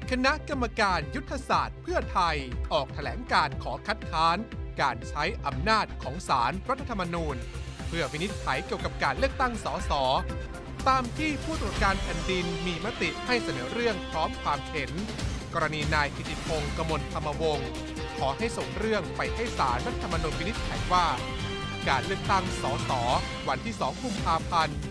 คณะกรรมการยุทธศาสตร์เพื่อไทยออกแถลงการขอคัดค้านการใช้อำนาจของศาลรัฐธรรมนูญเพื่อวินิจฉัยเกี่ยวกับการเลือกตั้งสสตามที่ผู้ตรวจการแผ่นดินมีมติให้เสนอเรื่องพร้อมความเห็นกรณีนายกิติพงศ์ กมลธรรมวงศ์ขอให้ส่งเรื่องไปให้ศาลรัฐธรรมนูญวินิจฉัยว่าการเลือกตั้งสสวันที่ 2 กุมภาพันธ์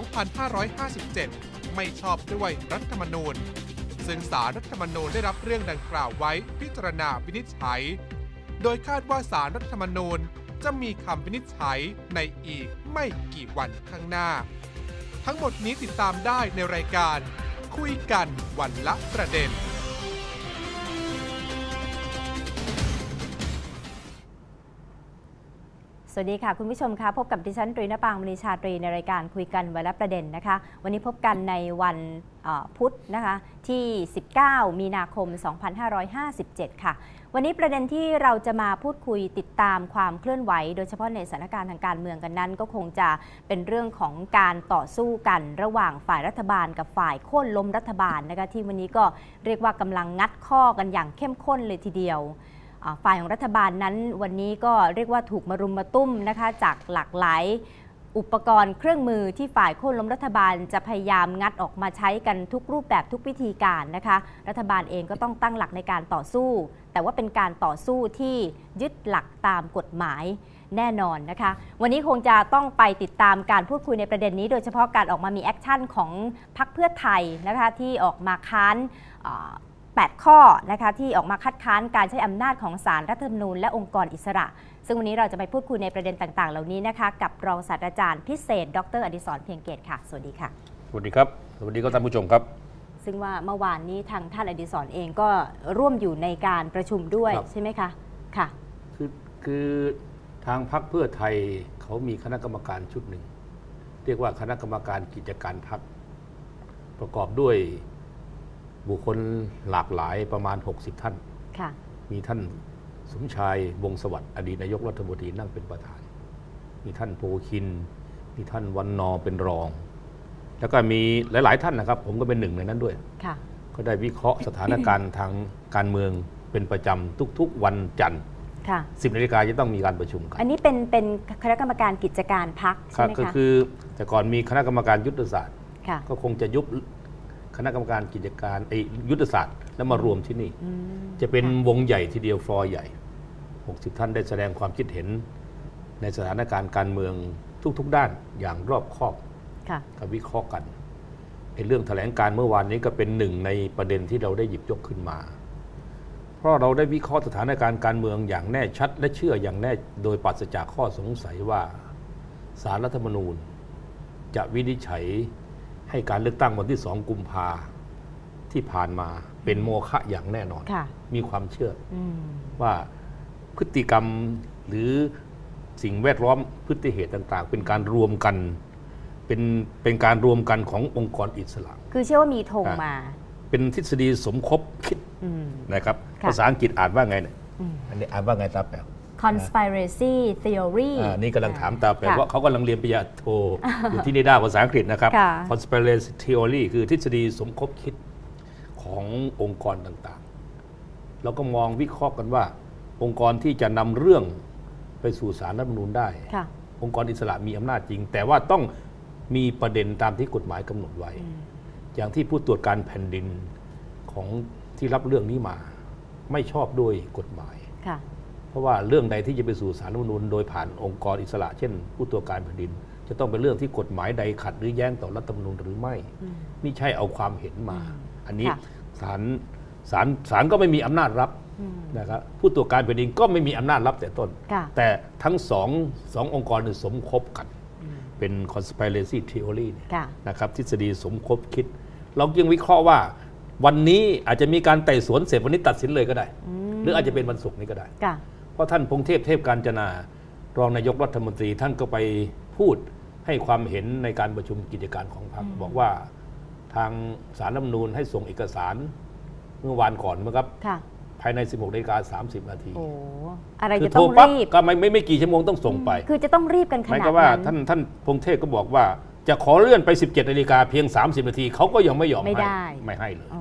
2557 ไม่ชอบด้วยรัฐธรรมนูญซึ่งศาลรัฐธรรมนูญได้รับเรื่องดังกล่าวไว้พิจารณาวินิจฉัยโดยคาดว่าศาลรัฐธรรมนูญจะมีคำวินิจฉัยในอีกไม่กี่วันข้างหน้าทั้งหมดนี้ติดตามได้ในรายการคุยกันวันละประเด็นสวัสดีค่ะคุณผู้ชมคะพบกับดิฉันตรีณปางมณีชาตรีในรายการคุยกันวันละประเด็นนะคะวันนี้พบกันในวันพุธนะคะที่19มีนาคม2557ค่ะวันนี้ประเด็นที่เราจะมาพูดคุยติดตามความเคลื่อนไหวโดยเฉพาะในสถานการณ์ทางการเมืองกันนั้นก็คงจะเป็นเรื่องของการต่อสู้กันระหว่างฝ่ายรัฐบาลกับฝ่ายโค่นล้มรัฐบาลนะคะที่วันนี้ก็เรียกว่ากำลังงัดข้อกันอย่างเข้มข้นเลยทีเดียวฝ่ายของรัฐบาลนั้นวันนี้ก็เรียกว่าถูกมารุมมาตุ้มนะคะจากหลากหลายอุปกรณ์เครื่องมือที่ฝ่ายโค่นล้มรัฐบาลจะพยายามงัดออกมาใช้กันทุกรูปแบบทุกวิธีการนะคะรัฐบาลเองก็ต้องตั้งหลักในการต่อสู้แต่ว่าเป็นการต่อสู้ที่ยึดหลักตามกฎหมายแน่นอนนะคะวันนี้คงจะต้องไปติดตามการพูดคุยในประเด็นนี้โดยเฉพาะการออกมามีแอคชั่นของพรรคเพื่อไทยนะคะที่ออกมาค้าน8 ข้อนะคะที่ออกมาคัดค้านการใช้อำนาจของศาลรัฐธรรมนูญและองค์กรอิสระซึ่งวันนี้เราจะไปพูดคุยในประเด็นต่างๆเหล่านี้นะคะกับรองศาสตราจารย์พิเศษดร.อดิศร เพียงเกตค่ะสวัสดีค่ะสวัสดีครับสวัสดีท่านผู้ชมครับซึ่งว่าเมื่อวานนี้ทางท่านอดิศรเองก็ร่วมอยู่ในการประชุมด้วยใช่ไหมคะค่ะคือทางพรรคเพื่อไทยเขามีคณะกรรมการชุดหนึ่งเรียกว่าคณะกรรมการกิจการพรรคประกอบด้วยบุคคลหลากหลายประมาณ60ท่านมีท่านสมชายวงศ์สวัสดิ์อดีตนายกรัฐมนตรีนั่งเป็นประธานมีท่านโพคินมีท่านวันนอเป็นรองแล้วก็มีหลายๆท่านนะครับผมก็เป็นหนึ่งในนั้นด้วยก็ได้วิเคราะห์สถานการณ์ทางการเมืองเป็นประจำทุกๆวันจันทร์10 นาฬิกาจะต้องมีการประชุมกันอันนี้เป็นคณะกรรมการกิจการพรรคใช่ไหมคะก็คือแต่ก่อนมีคณะกรรมการยุทธศาสตร์ก็คงจะยุบคณะกรรมการกิจการยุทธศาสตร์แล้วมารวมที่นี่จะเป็นวงใหญ่ทีเดียวฟลอร์ใหญ่60ท่านได้แสดงความคิดเห็นในสถานการณ์การเมืองทุกๆด้านอย่างรอบคอบกับวิเคราะห์กันเรื่องแถลงการเมื่อวานนี้ก็เป็นหนึ่งในประเด็นที่เราได้หยิบยกขึ้นมาเพราะเราได้วิเคราะห์สถานการณ์การเมืองอย่างแน่ชัดและเชื่ออย่างแน่โดยปราศจากข้อสงสัยว่าศาลรัฐธรรมนูญจะวินิจฉัยให้การเลือกตั้งวันที่ 2 กุมภาที่ผ่านมาเป็นโมฆะอย่างแน่นอนมีความเชื่อว่าพฤติกรรมหรือสิ่งแวดล้อมพฤติเหตุต่างๆเป็นการรวมกันเป็นการรวมกันขององค์กรอิสระคือเชื่อว่ามีธงมาเป็นทฤษฎีสมคบคิดนะครับภาษาอังกฤษอ่านว่าไงเนี่ยอันนี้อ่านว่าไงตาแป๋ว conspiracy theory นี่กำลังถามตาแป๋วว่าเขากำลังเรียนปริญญาโทอยู่ที่นิด้าภาษาอังกฤษนะครับ conspiracy theory คือทฤษฎีสมคบคิดขององค์กรต่างๆเราก็มองวิเคราะห์กันว่าองค์กรที่จะนำเรื่องไปสู่ศาลรัฐธรรมนูญได้องค์กรอิสระมีอำนาจจริงแต่ว่าต้องมีประเด็นตามที่กฎหมายกำหนดไว้อย่างที่ผู้ตรวจการแผ่นดินของที่รับเรื่องนี้มาไม่ชอบด้วยกฎหมายเพราะว่าเรื่องใดที่จะไปสู่ศาลรัฐธรรมนูญโดยผ่านองค์กรอิสระเช่นผู้ตรวจการแผ่นดินจะต้องเป็นเรื่องที่กฎหมายใดขัดหรือแย้งต่อรัฐธรรมนูญหรือไม่ใช่เอาความเห็นมาอันนี้ศาลก็ไม่มีอำนาจรับนะครับผู้ตรวจการแผ่นดินก็ไม่มีอำนาจรับแต่ต้นแต่ทั้งสององค์กรสมคบกันเป็น conspiracy theory นะครับทฤษฎีสมคบคิดเรายังวิเคราะห์ว่าวันนี้อาจจะมีการไต่สวนเสร็จวันนี้ตัดสินเลยก็ได้หรืออาจจะเป็นวันศุกร์นี้ก็ได้เพราะท่านพงษ์เทพกาญจนารองนายกรัฐมนตรีท่านก็ไปพูดให้ความเห็นในการประชุมกิจการของพรรคบอกว่าทางศาลรัฐธรรมนูญให้ส่งเอกสารเมื่อวานก่อนมั้งครับภายใน 16:30 นาทีอะไรจะต้องรีบก็ไม่กี่ชั่วโมงต้องส่งไปคือจะต้องรีบกันขนาดนั้นหมายความว่าท่านพงษ์เทพก็บอกว่าจะขอเลื่อนไป 17 นาฬิกาเพียง30 นาทีเขาก็ยังไม่ยอมไม่ให้เลย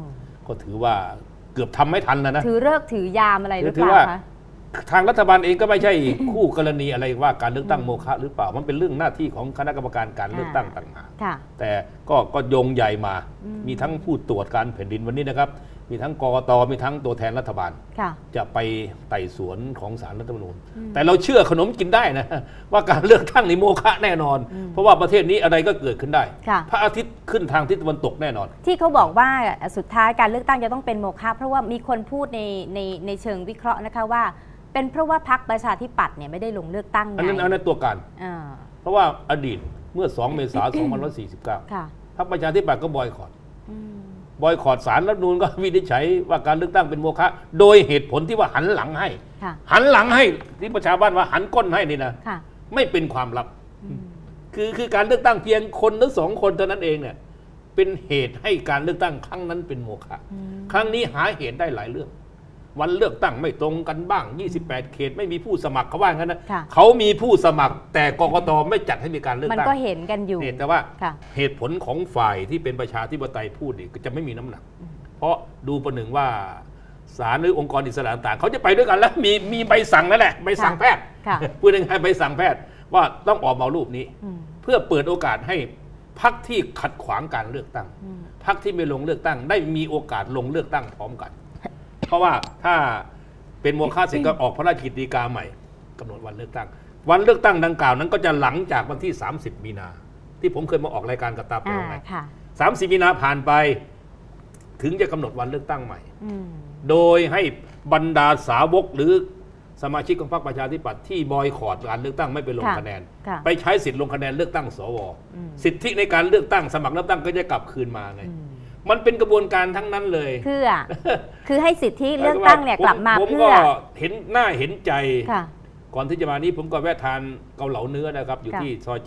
ก็ถือว่าเกือบทำไม่ทันนะถือฤกษ์ถือยามอะไรหรือเปล่าคะทางรัฐบาลเองก็ไม่ใช่คู่กรณีอะไรว่าการเลือกตั้งโมฆะหรือเปล่ามันเป็นเรื่องหน้าที่ของคณะกรรมการการเลือกตั้งต่างหากแต่ก็โยงใหญ่มามีทั้งผู้ตรวจการแผ่นดินวันนี้นะครับมีทั้งกกต.มีทั้งตัวแทนรัฐบาลจะไปไต่สวนของศาลรัฐธรรมนูญแต่เราเชื่อขนมกินได้นะว่าการเลือกตั้งในโมฆะแน่นอนเพราะว่าประเทศนี้อะไรก็เกิดขึ้นได้พระอาทิตย์ขึ้นทางทิศตะวันตกแน่นอนที่เขาบอกว่าสุดท้ายการเลือกตั้งจะต้องเป็นโมฆะเพราะว่ามีคนพูดในเชิงวิเคราะห์นะคะว่าเป็นเพราะว่าพรรคประชาธิปัตย์เนี่ยไม่ได้ลงเลือกตั้งไงอันนั้นตัวการเพราะว่าอดีตเมื่อ2 เมษายน 2549พรรคประชาธิปัตย์ก็บอยคอตศาลรัฐธรรมนูญก็วินิจฉัยว่าการเลือกตั้งเป็นโมฆะโดยเหตุผลที่ว่าหันหลังให้ที่ประชาบ้านว่าหันก้นให้นี่นะไม่เป็นความลับคือการเลือกตั้งเพียงคนหรือ2 คนเท่านั้นเองเนี่ยเป็นเหตุให้การเลือกตั้งครั้งนั้นเป็นโมฆะครั้งนี้หาเหตุได้หลายเรื่องวันเลือกตั้งไม่ตรงกันบ้าง28เขตไม่มีผู้สมัครเขาว่างั้นนะเขามีผู้สมัครแต่กกต.ไม่จัดให้มีการเลือกตั้งมันก็เห็นกันอยู่แต่ว่าเหตุผลของฝ่ายที่เป็นประชาธิปไตยพูดนี่ก็จะไม่มีน้ำหนักเพราะดูประหนึ่งว่าศาลหรือองค์กรอิสระต่างเขาจะไปด้วยกันแล้วมีใบสั่งนั่นแหละใบสั่งแพทย์พูดง่ายๆใบสั่งแพทย์ว่าต้องออกมารูปนี้เพื่อเปิดโอกาสให้พรรคที่ขัดขวางการเลือกตั้งพรรคที่ไม่ลงเลือกตั้งได้มีโอกาสลงเลือกตั้งพร้อมกันเพราะว่าถ้าเป็นโมฆะเสร็จก็ออกพระราชกฤษฎีกาใหม่กำหนดวันเลือกตั้งวันเลือกตั้งดังกล่าวนั้นก็จะหลังจากวันที่30 มีนาที่ผมเคยมาออกรายการกับตาเปลวไง30 มีนาผ่านไปถึงจะกำหนดวันเลือกตั้งใหม่โดยให้บรรดาสาวกหรือสมาชิกของพรรคประชาธิปัตย์ที่บอยคอตการเลือกตั้งไม่ไปลงคะแนนไปใช้สิทธิ์ลงคะแนนเลือกตั้งสวสิทธิในการเลือกตั้งสมัครเลือกตั้งก็จะกลับคืนมาไงมันเป็นกระบวนการทั้งนั้นเลยคือให้สิทธิเลือกตั้งเนี่ยกลับมาเพื่อเห็นหน้าเห็นใจก่อนที่จะมานี้ผมก็แวะทานเกาเหลาเนื้อนะครับอยู่ที่ซอย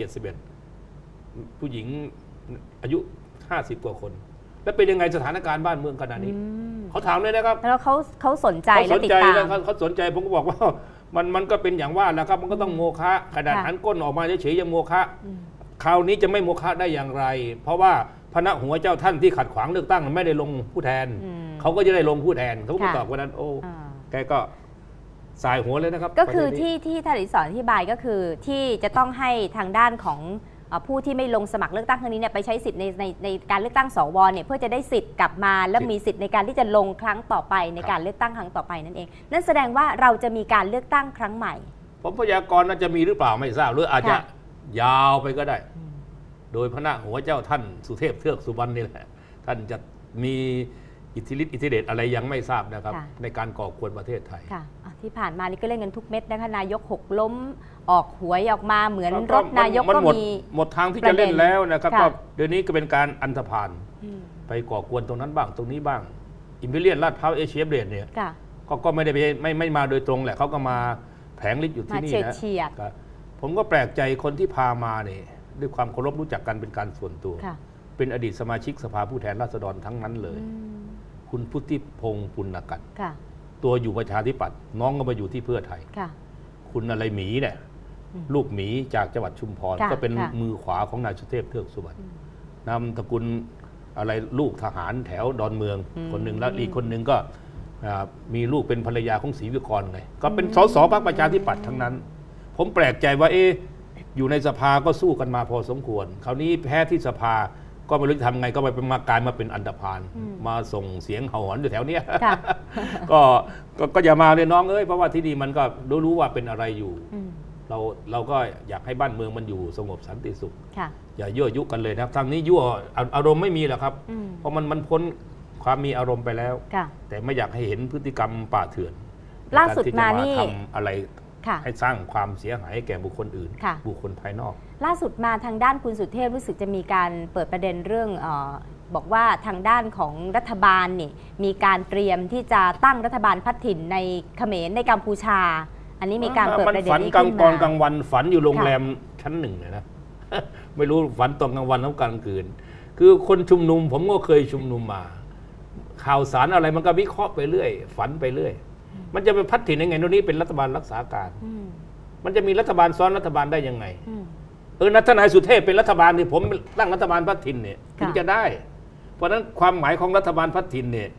71ผู้หญิงอายุ50 กว่าคนแล้วเป็นยังไงสถานการณ์บ้านเมืองขณะนี้เขาถามเลยนะครับแล้วเขาสนใจและติดตามเขาสนใจผมก็บอกว่ามันก็เป็นอย่างว่าแล้วครับมันก็ต้องโมฆะขนาดหันก้นออกมาเฉยๆยังโมฆะคราวนี้จะไม่โมฆะได้อย่างไรเพราะว่าพระหัวเจ้าท่านที่ขัดขวางเลือกตั้งไม่ได้ลงผู้แทนเขาก็จะได้ลงผู้แทนเขาก็ตอบว่านั้นโอ้แกก็สายหัวเลยนะครับก็คือที่ท่านอดิศรอธิบายก็คือที่จะต้องให้ทางด้านของผู้ที่ไม่ลงสมัครเลือกตั้งครั้งนี้เนี่ยไปใช้สิทธิ์ในการเลือกตั้งสวเนี่ยเพื่อจะได้สิทธิ์กลับมาและมีสิทธิ์ในการที่จะลงครั้งต่อไปในการเลือกตั้งครั้งต่อไปนั่นเองนั่นแสดงว่าเราจะมีการเลือกตั้งครั้งใหม่ผมพยากรณ์น่าจะมีหรือเปล่าไม่ทราบหรืออาจจะยาวไปก็ได้โดยพระหัวเจ้าท่านสุเทพเทือกสุบรรณนี่แหละท่านจะมีอิทธิฤทธิ์อิทธิเดชอะไรยังไม่ทราบนะครับในการก่อกวนประเทศไทยที่ผ่านมานี่ก็เล่นกันทุกเม็ดนะคะนายก6ล้มออกหวยออกมาเหมือนรถนายกก็มีหมดทางที่จะเล่นแล้วนะครับก็เดี๋ยวนี้ก็เป็นการอันธพาลไปก่อกวนตรงนั้นบ้างตรงนี้บ้างอิมพีเรียลลาดพร้าวเอเชียเบรดเนี่ยก็ไม่ได้ไม่มาโดยตรงแหละเขาก็มาแผงฤทธิ์อยู่ที่นี่นะผมก็แปลกใจคนที่พามาเนี่ยด้วยความเคารพรู้จักกันเป็นการส่วนตัวเป็นอดีตสมาชิกสภาผู้แทนราษฎรทั้งนั้นเลยคุณพุทธิพงษ์ปุณณกันตัวอยู่ประชาธิปัตย์น้องก็มาอยู่ที่เพื่อไทยคุณอะไรหมีเนี่ยลูกหมีจากจังหวัดชุมพรก็เป็นมือขวาของนายสุเทพเทือกสุบรรณนามตระกูลอะไรลูกทหารแถวดอนเมืองคนหนึ่งแล้วอีกคนหนึ่งก็มีลูกเป็นภรรยาของศรีวิกรไงก็เป็นสสพรรคประชาธิปัตย์ทั้งนั้นผมแปลกใจว่าอยู่ในสภาก็สู้กันมาพอสมควรคราวนี้แพ้ที่สภาก็ไม่รู้จะทำไงก็ไปมากลายมาเป็นอันธพาลมาส่งเสียงเห่าหอนอยู่แถวเนี้ยก็อย่ามาเลยน้องเอ้ยเพราะว่าที่นี่มันก็รู้ว่าเป็นอะไรอยู่เราก็อยากให้บ้านเมืองมันอยู่สงบสันติสุขอย่ายั่วยุกันเลยนะครับทางนี้ยั่วอารมณ์ไม่มีหรอกครับเพราะมันพ้นความมีอารมณ์ไปแล้วแต่ไม่อยากให้เห็นพฤติกรรมป่าเถื่อนล่าสุดมานี่ทำอะไรให้สร้างความเสียหายแก่บุคคลอื่นบุคคลภายนอกล่าสุดมาทางด้านคุณสุเทพรู้สึกจะมีการเปิดประเด็นเรื่องบอกว่าทางด้านของรัฐบาลนี่มีการเตรียมที่จะตั้งรัฐบาลพัฒถิ่นในเขมรในกัมพูชาอันนี้มีการเปิดประเด็นนี้ขึ้นมาฝันกลางวันฝันอยู่โรงแรมชั้น1เลยนะไม่รู้ฝันตอนกลางวันหรือกลางคืนคือคนชุมนุมผมก็เคยชุมนุมมาข่าวสารอะไรมันก็วิเคราะห์ไปเรื่อยฝันไปเรื่อยมันจะเป็นพัฒถิ่นยังไงโน่นนี้เป็นรัฐบาลรักษาการมันจะมีรัฐบาลซ้อนรัฐบาลได้ยังไงทนายสุเทพเป็นรัฐบาลนี่ผมตั้งรัฐบาลพัฒถิ่นเนี่ยถึงจะได้เพราะฉะนั้นความหมายของรัฐบาลพัฒถิ่นเนี่ย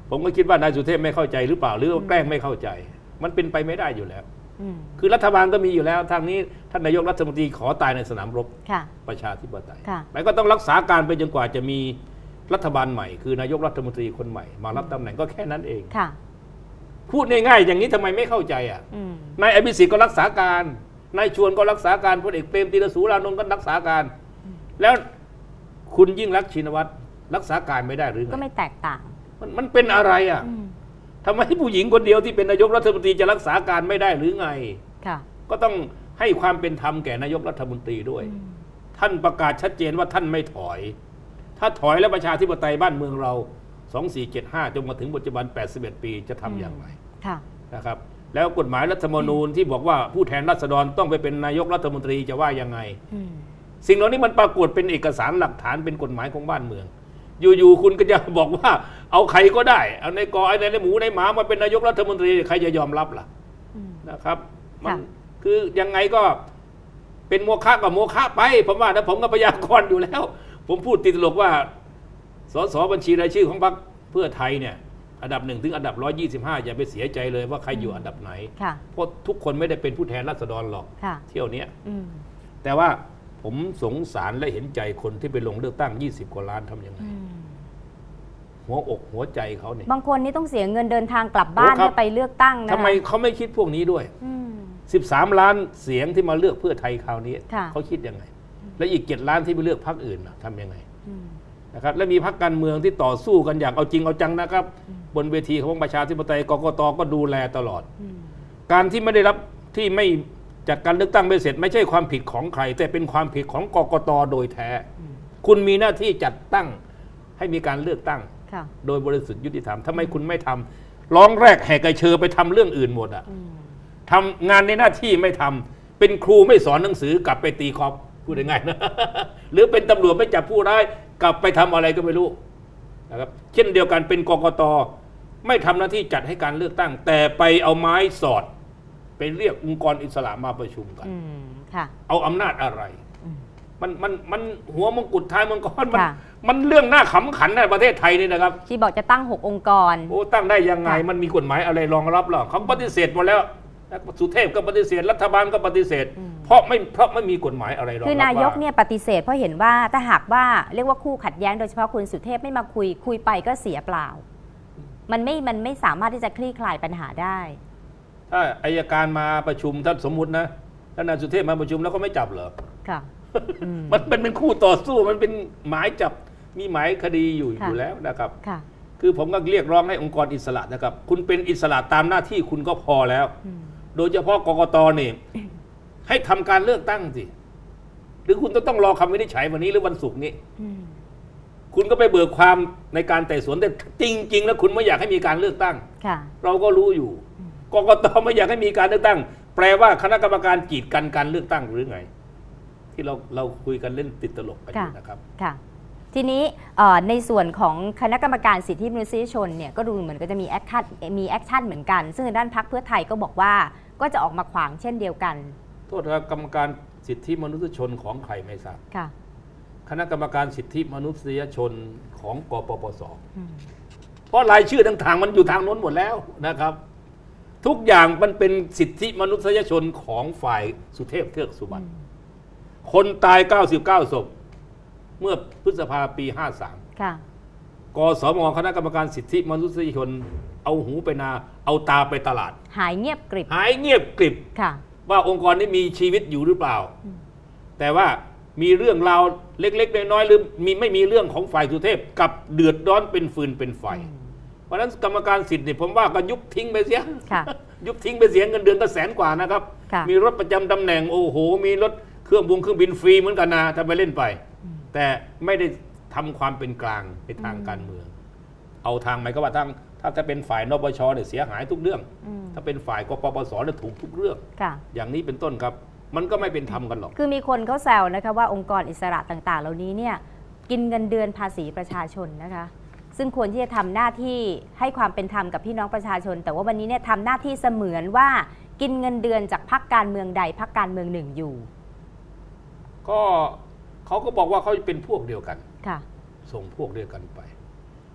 ผมก็คิดว่านายสุเทพไม่เข้าใจหรือเปล่าหรือว่าแกล้งไม่เข้าใจ มันเป็นไปไม่ได้อยู่แล้วคือรัฐบาลก็มีอยู่แล้วทางนี้ท่านนายกรัฐมนตรีขอตายในสนามรบประชาธิปไตยแล้วก็ต้องรักษาการไปจนกว่าจะมีรัฐบาลใหม่คือนายกรัฐมนตรีคนใหม่มารับตำแหน่งก็แค่นั้นเองพูดง่ายๆอย่างนี้ทำไมไม่เข้าใจนายอภิสิทธิ์ก็รักษาการนายชวนก็รักษาการพลเอกเปรมติรสูรานนท์ก็รักษาการแล้วคุณยิ่งรักษณ์ชินวัตรรักษาการไม่ได้หรือไงก็ไม่แตกต่างมันเป็นอะไรทำไมผู้หญิงคนเดียวที่เป็นนายกรัฐมนตรีจะรักษาการไม่ได้หรือไงก็ต้องให้ความเป็นธรรมแก่นายกรัฐมนตรีด้วยท่านประกาศชัดเจนว่าท่านไม่ถอยถ้าถอยแล้วประชาธิปไตยบ้านเมืองเรา2475จนมาถึงปัจจุบัน81ปีจะทำอย่างไรนะครับแล้วกฎหมายรัฐธรรมนูญที่บอกว่าผู้แทนราษฎรต้องไปเป็นนายกรัฐมนตรีจะว่ายังไงสิ่งเหล่านี้มันปรากฏเป็นเอกสารหลักฐานเป็นกฎหมายของบ้านเมืองอยู่ๆคุณก็จะบอกว่าเอาใครก็ได้เอาในกอไอ้ในหมูในหมามาเป็นนายกรัฐมนตรีใครจะยอมรับล่ะนะครับมันคือยังไงก็เป็นโมฆะกับโมฆะไปผมว่านะผมก็พยากรณ์อยู่แล้วผมพูดติดตลกว่าสสบัญชีรายชื่อของพรรคเพื่อไทยเนี่ยอันดับ1ถึงอันดับ125อย่าไปเสียใจเลยว่าใครอยู่อันดับไหนเพราะทุกคนไม่ได้เป็นผู้แทนราษฎรหรอกเที่ยวนี้แต่ว่าผมสงสารและเห็นใจคนที่ไปลงเลือกตั้ง20 กว่าล้านทำยังไงหัวอกหัวใจเขาเนี่ยบางคนนี่ต้องเสียเงินเดินทางกลับบ้านเพื่อไปเลือกตั้งนะทำไมเขาไม่คิดพวกนี้ด้วย13 ล้านเสียงที่มาเลือกเพื่อไทยคราวนี้เขาคิดยังไงและอีก7 ล้านที่ไปเลือกพรรคอื่นทำยังไงนะครับและมีพรรคการเมืองที่ต่อสู้กันอย่างเอาจริงเอาจังนะครับบนเวทีของประชาธิปไตยกกต.ก็ดูแลตลอดการที่ไม่ได้รับที่ไม่จัดการเลือกตั้งไม่เสร็จไม่ใช่ความผิดของใครแต่เป็นความผิดของกกต.โดยแท้คุณมีหน้าที่จัดตั้งให้มีการเลือกตั้งโดยบริสุทธิ์ยุติธรรมทำไมคุณไม่ทำร้องแรกแหกกระเชอไปทำเรื่องอื่นหมดทำงานในหน้าที่ไม่ทำเป็นครูไม่สอนหนังสือกลับไปตีกอล์ฟพูดง่ายๆนะหรือเป็นตำรวจไม่จับผู้ร้ายกลับไปทำอะไรก็ไม่รู้นะครับเช่นเดียวกันเป็นกกต.ไม่ทำหน้าที่จัดให้การเลือกตั้งแต่ไปเอาไม้สอดไปเรียกองค์กรอิสระมาประชุมกันเอาอำนาจอะไรมันหัวมงกุฎท้ายมังกรมันเรื่องหน้าขำขันในประเทศไทยนี่นะครับที่บอกจะตั้ง6 องค์กรโอ้ตั้งได้ยังไงมันมีกฎหมายอะไรรองรับหรอเขาปฏิเสธหมดแล้วสุเทพก็ปฏิเสธรัฐบาลก็ปฏิเสธเพราะไม่มีกฎหมายอะไรรองรับคือนายกเนี่ยปฏิเสธเพราะเห็นว่าถ้าหากว่าเรียกว่าคู่ขัดแย้งโดยเฉพาะคุณสุเทพไม่มาคุยไปก็เสียเปล่ามันไม่สามารถที่จะคลี่คลายปัญหาได้ถ้าอัยการมาประชุมถ้าสมมุตินะถ้านายสุเทพมาประชุมแล้วก็ไม่จับเหรอค่ะมันเป็นคู่ต่อสู้มันเป็นหมายจับมีหมายคดีอยู่แล้วนะครับคือผมก็เรียกร้องให้องค์กรอิสระนะครับคุณเป็นอิสระตามหน้าที่คุณก็พอแล้วโดยเฉพาะกกต.นี่ให้ทำการเลือกตั้งสิหรือคุณต้องรอคำวินิจฉัยวันนี้หรือวันศุกร์นี้คุณก็ไปเบิกความในการไต่สวนแต่จริงๆแล้วคุณไม่อยากให้มีการเลือกตั้งเราก็รู้อยู่กกต.ไม่อยากให้มีการเลือกตั้งแปลว่าคณะกรรมการกีดกันการเลือกตั้งหรือไงที่เราคุยกันเล่นติดตลกกันอยู่นะครับค่ะทีนี้ในส่วนของคณะกรรมการสิทธิมนุษยชนเนี่ยก็ดูเหมือนก็จะมีแอคชั่นเหมือนกันซึ่งด้านพรรคเพื่อไทยก็บอกว่าก็จะออกมาขวางเช่นเดียวกันโทษครับกรรมการสิทธิมนุษยชนของใครไม่ทราบคณะกรรมการสิทธิมนุษยชนของกปปส.เพราะรายชื่อต่างๆมันอยู่ทางโน้นหมดแล้วนะครับทุกอย่างมันเป็นสิทธิมนุษยชนของฝ่ายสุเทพเทือกสุบรรณคนตาย99 ศพเมื่อพฤษภาปี53กสม.คณะกรรมการสิทธิมนุษยชนเอาหูไปนาเอาตาไปตลาดหายเงียบกริบว่าองค์กรนี้มีชีวิตอยู่หรือเปล่าแต่ว่ามีเรื่องราวเล็กๆน้อยๆหรือไม่มีเรื่องของฝ่ายสุเทพกับเดือดร้อนเป็นฟืนเป็นไฟเพราะฉะนั้นกรรมการสิทธิ์เนี่ยผมว่าก็ยุบทิ้งไปเสียยุบทิ้งไปเสียเงินเดือนก็100,000 กว่านะครับมีรถประจำตำแหน่งโอ้โหมีรถเครื่องบินฟรีเหมือนกันนะถ้าไปเล่นไปแต่ไม่ได้ทำความเป็นกลางในทางการเมืองเอาทางไหมก็ว่าทางถ้าจะเป็นฝ่ายนปชเนี่ยเสียหายทุกเรื่องถ้าเป็นฝ่ายกปปสเนี่ยถูกทุกเรื่องอย่างนี้เป็นต้นครับมันก็ไม่เป็นธรรมกันหรอกคือมีคนเขาแซวนะคะว่าองค์กรอิสระต่างๆเหล่านี้เนี่ยกินเงินเดือนภาษีประชาชนนะคะซึ่งควรที่จะทำหน้าที่ให้ความเป็นธรรมกับพี่น้องประชาชนแต่ว่าวันนี้เนี่ยทำหน้าที่เสมือนว่ากินเงินเดือนจากพรรคการเมืองใดพรรคการเมืองหนึ่งอยู่ก็เขาก็บอกว่าเขาเป็นพวกเดียวกันส่งพวกเดียวกันไป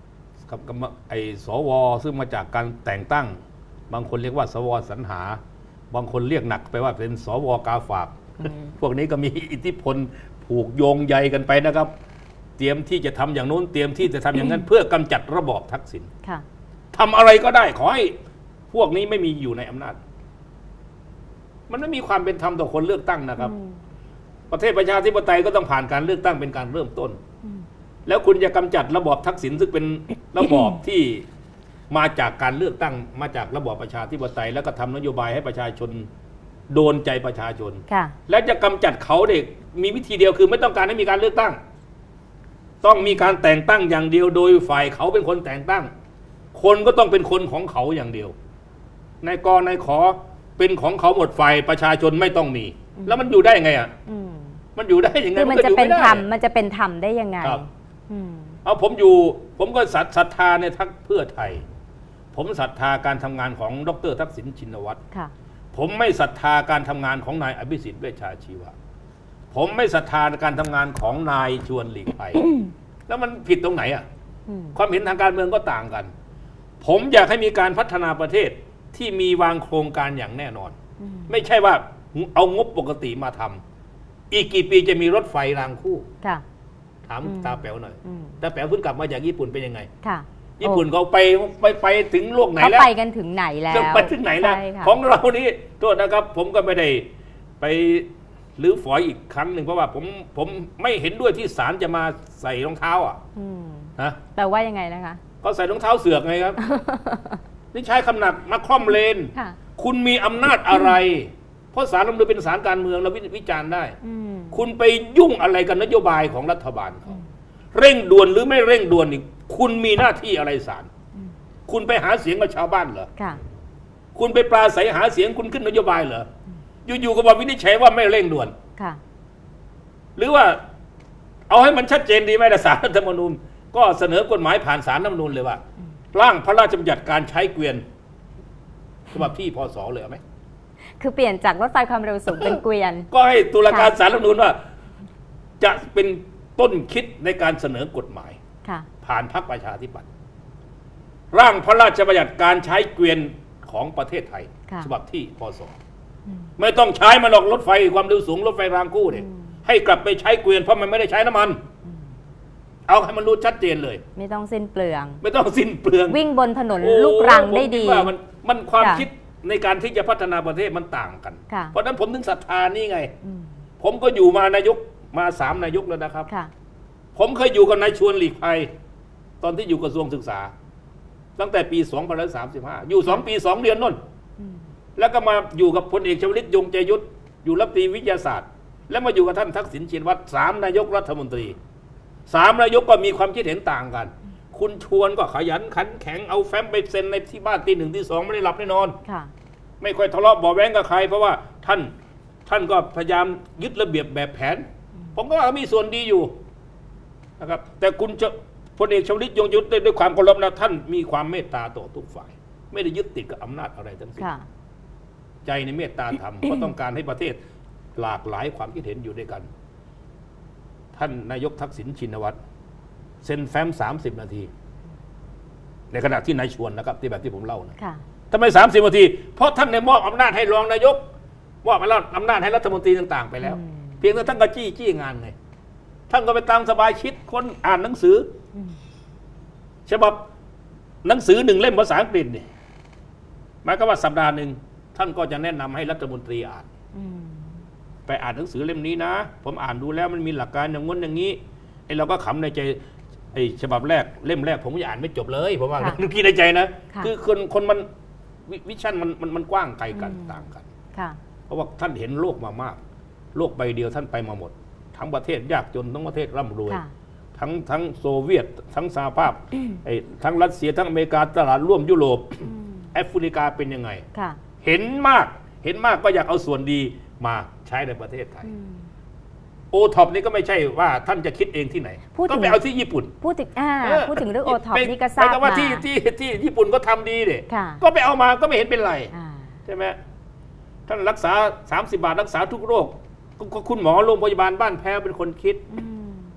ไอ้สวซึ่งมาจากการแต่งตั้งบางคนเรียกว่าสวสรรหาบางคนเรียกหนักไปว่าเป็นสวกาฝากพวกนี้ก็มีอิทธิพลผูกโยงใยกันไปนะครับเตรียมที่จะทำอย่างโน้นเตรียมที่จะทำอย่างนั้น เพื่อกำจัดระบอบทักษิณทำอะไรก็ได้ขอให้พวกนี้ไม่มีอยู่ในอำนาจมันไม่มีความเป็นธรรมต่อคนเลือกตั้งนะครับประเทศประชาธิปไตยก็ต้องผ่านการเลือกตั้งเป็นการเริ่มต้นแล้วคุณจะกำจัดระบอบทักษิณซึ่งเป็นระบอบที่มาจากการเลือกตั้งมาจากระบอบประชาธิปไตยแล้วก็ทำนโยบายให้ประชาชนโดนใจประชาชนแล้วจะกำจัดเขาเด็กมีวิธีเดียวคือไม่ต้องการให้มีการเลือกตั้งต้องมีการแต่งตั้งอย่างเดียวโดยฝ่ายเขาเป็นคนแต่งตั้งคนก็ต้องเป็นคนของเขาอย่างเดียวนายกนายขอเป็นของเขาหมดฝ่ายประชาชนไม่ต้องมีแล้วมันอยู่ได้ยังไงอ่ะมันอยู่ได้ยังไงคือมันจะเป็นธรรมมันจะเป็นธรรมได้ยังไงเอาผมก็ศรัทธาในทักเพื่อไทยผมศรัทธาการทำงานของดร.ทักษิณชินวัตรผมไม่ศรัทธาการทำงานของนายอภิสิทธิ์เวชชาชีวะผมไม่ศรัทธาการทำงานของนายชวนหลีกภัยแล้วมันผิดตรงไหนอ่ะความเห็นทางการเมืองก็ต่างกันผมอยากให้มีการพัฒนาประเทศที่มีวางโครงการอย่างแน่นอนไม่ใช่ว่าเอางบปกติมาทำอีกกี่ปีจะมีรถไฟรางคู่ถามตาแป๋วหน่อยตาแป๋วเพิ่งกลับมาจากญี่ปุ่นเป็นยังไงญี่ปุ่นเขาไปถึงโลกไหนแล้วเขาไปกันถึงไหนแล้วไปถึงไหนแล้วของเรานี่โทษนะครับผมก็ไม่ได้ไปหรือฝอยอีกครั้งหนึ่งเพราะว่าผมไม่เห็นด้วยที่ศาลจะมาใส่รองเท้านะแต่ว่ายังไงนะคะเขาใส่รองเท้าเสือกไงครับนี่ใช้คำหนักมาคล่อมเลนคุณมีอำนาจอะไรเพราะศาลรัฐธรรมนูญเป็นศาลการเมืองเราวิจารณ์ได้คุณไปยุ่งอะไรกับนโยบายของรัฐบาลเขาเร่งด่วนหรือไม่เร่งด่วนนี่คุณมีหน้าที่อะไรศาลคุณไปหาเสียงกับชาวบ้านเหรอคุณไปปราศัยหาเสียงคุณขึ้นนโยบายเหรออยู่ๆก็บอกวินิจฉัยว่าไม่เร่งด่วนหรือว่าเอาให้มันชัดเจนดีไหมล่ะศาลรัฐธรรมนูญก็เสนอกฎหมายผ่านศาลรัฐธรรมนูญเลยว่าร่างพระราชบัญญัติการใช้เกวียนฉบับที่พ.ศ.เลยไหมคือเปลี่ยนจากรถไฟความเร็วสูงเป็นเกวียนก็ให้ตุลาการศาลรัฐธรรมนูญว่าจะเป็นต้นคิดในการเสนอกฎหมายผ่านพรรคประชาธิปัตย์ร่างพระราชบัญญัติการใช้เกวียนของประเทศไทยฉบับที่พ.ศ.ไม่ต้องใช้มันหรอกรถไฟความเร็วสูงรถไฟรางคู่เนี่ยให้กลับไปใช้เกวียนเพราะมันไม่ได้ใช้น้ำมันเอาให้มันรู้ชัดเจนเลยไม่ต้องสิ้นเปลืองไม่ต้องสิ้นเปลืองวิ่งบนถนนลูกรังได้ดีมันความคิดในการที่จะพัฒนาประเทศมันต่างกันเพราะนั้นผมถึงศรัทธานี่ไงผมก็อยู่มานายกมา3 นายกแล้วนะครับผมเคยอยู่กับนายชวนหลีกภัยตอนที่อยู่กระทรวงศึกษาตั้งแต่ปี2535อยู่2 ปี 2 เดือนนั่นแล้วก็มาอยู่กับพลเอกชวลิตยงใจยุทธอยู่รัฐมนตรีวิทยาศาสตร์แล้วมาอยู่กับท่านทักษิณชินวัตร3 นายกรัฐมนตรี3 นายกก็มีความคิดเห็นต่างกันคุณชวนก็ขยันขันแข็งเอาแฟ้มไปเซ็นในที่บ้านตี 1 ตี 2ไม่ได้หลับแน่นอนไม่ค่อยทะเลาะเบาะแว้งกับใครเพราะว่าท่านก็พยายามยึดระเบียบแบบแผนผมก็ว่ามีส่วนดีอยู่นะครับแต่คุณพลเอกชวลิตยงใจยุทธด้วยความเคารพนะท่านมีความเมตตาต่อทุกฝ่ายไม่ได้ยึดติดกับอำนาจอะไรทั้งสิ้นใจในเมตตาธรรม ก็ต้องการให้ประเทศหลากหลายความคิดเห็นอยู่ด้วยกันท่านนายกทักษิณชินวัตรเซ็นแฟ้ม30 นาทีในขณะที่นายชวนนะครับที่แบบที่ผมเล่านะทำไม30 นาทีเพราะท่านได้มอบอำนาจให้รองนายกมอบอำนาจให้รัฐมนตรีต่างๆไปแล้วเพียงแต่ท่านก็จี้งานไงท่านก็ไปตามสบายคิดคนอ่านหนังสือฉบับหนังสือ1 เล่มภาษาอังกฤษนี่หมายก็ว่าสัปดาห์หนึ่งท่านก็จะแนะนำให้รัฐมนตรีอ่านไปอ่านหนังสือเล่มนี้นะผมอ่านดูแล้วมันมีหลักการอย่างง้นอย่างนี้ไอ้เราก็ขำในใจไอ้ฉบับแรกเล่มแรกผมก็อ่านไม่จบเลยผมว่านึกคิดในใจนะคือคนมันวิชั่นมันกว้างไกลกันต่างกันเพราะว่าท่านเห็นโลกมามากโลกใบเดียวท่านไปมาหมดทั้งประเทศยากจนทั้งประเทศร่ำรวยทั้งโซเวียตทั้งสหภาพทั้งรัสเซียทั้งอเมริกาตลาดร่วมยุโรปแอฟริกาเป็นยังไงเห็นมากก็อยากเอาส่วนดีมาใช้ในประเทศไทยโอท็อปนี่ก็ไม่ใช่ว่าท่านจะคิดเองที่ไหนก็ไปเอาที่ญี่ปุ่นพูดถึงเรื่องโอท็อปนี่ก็ทราบมาว่าที่ญี่ปุ่นก็ทำดีเนี่ยก็ไปเอามาก็ไม่เห็นเป็นไรใช่ไหมท่านรักษา30 บาทรักษาทุกโรคคุณหมอโรงพยาบาลบ้านแพ้วเป็นคนคิด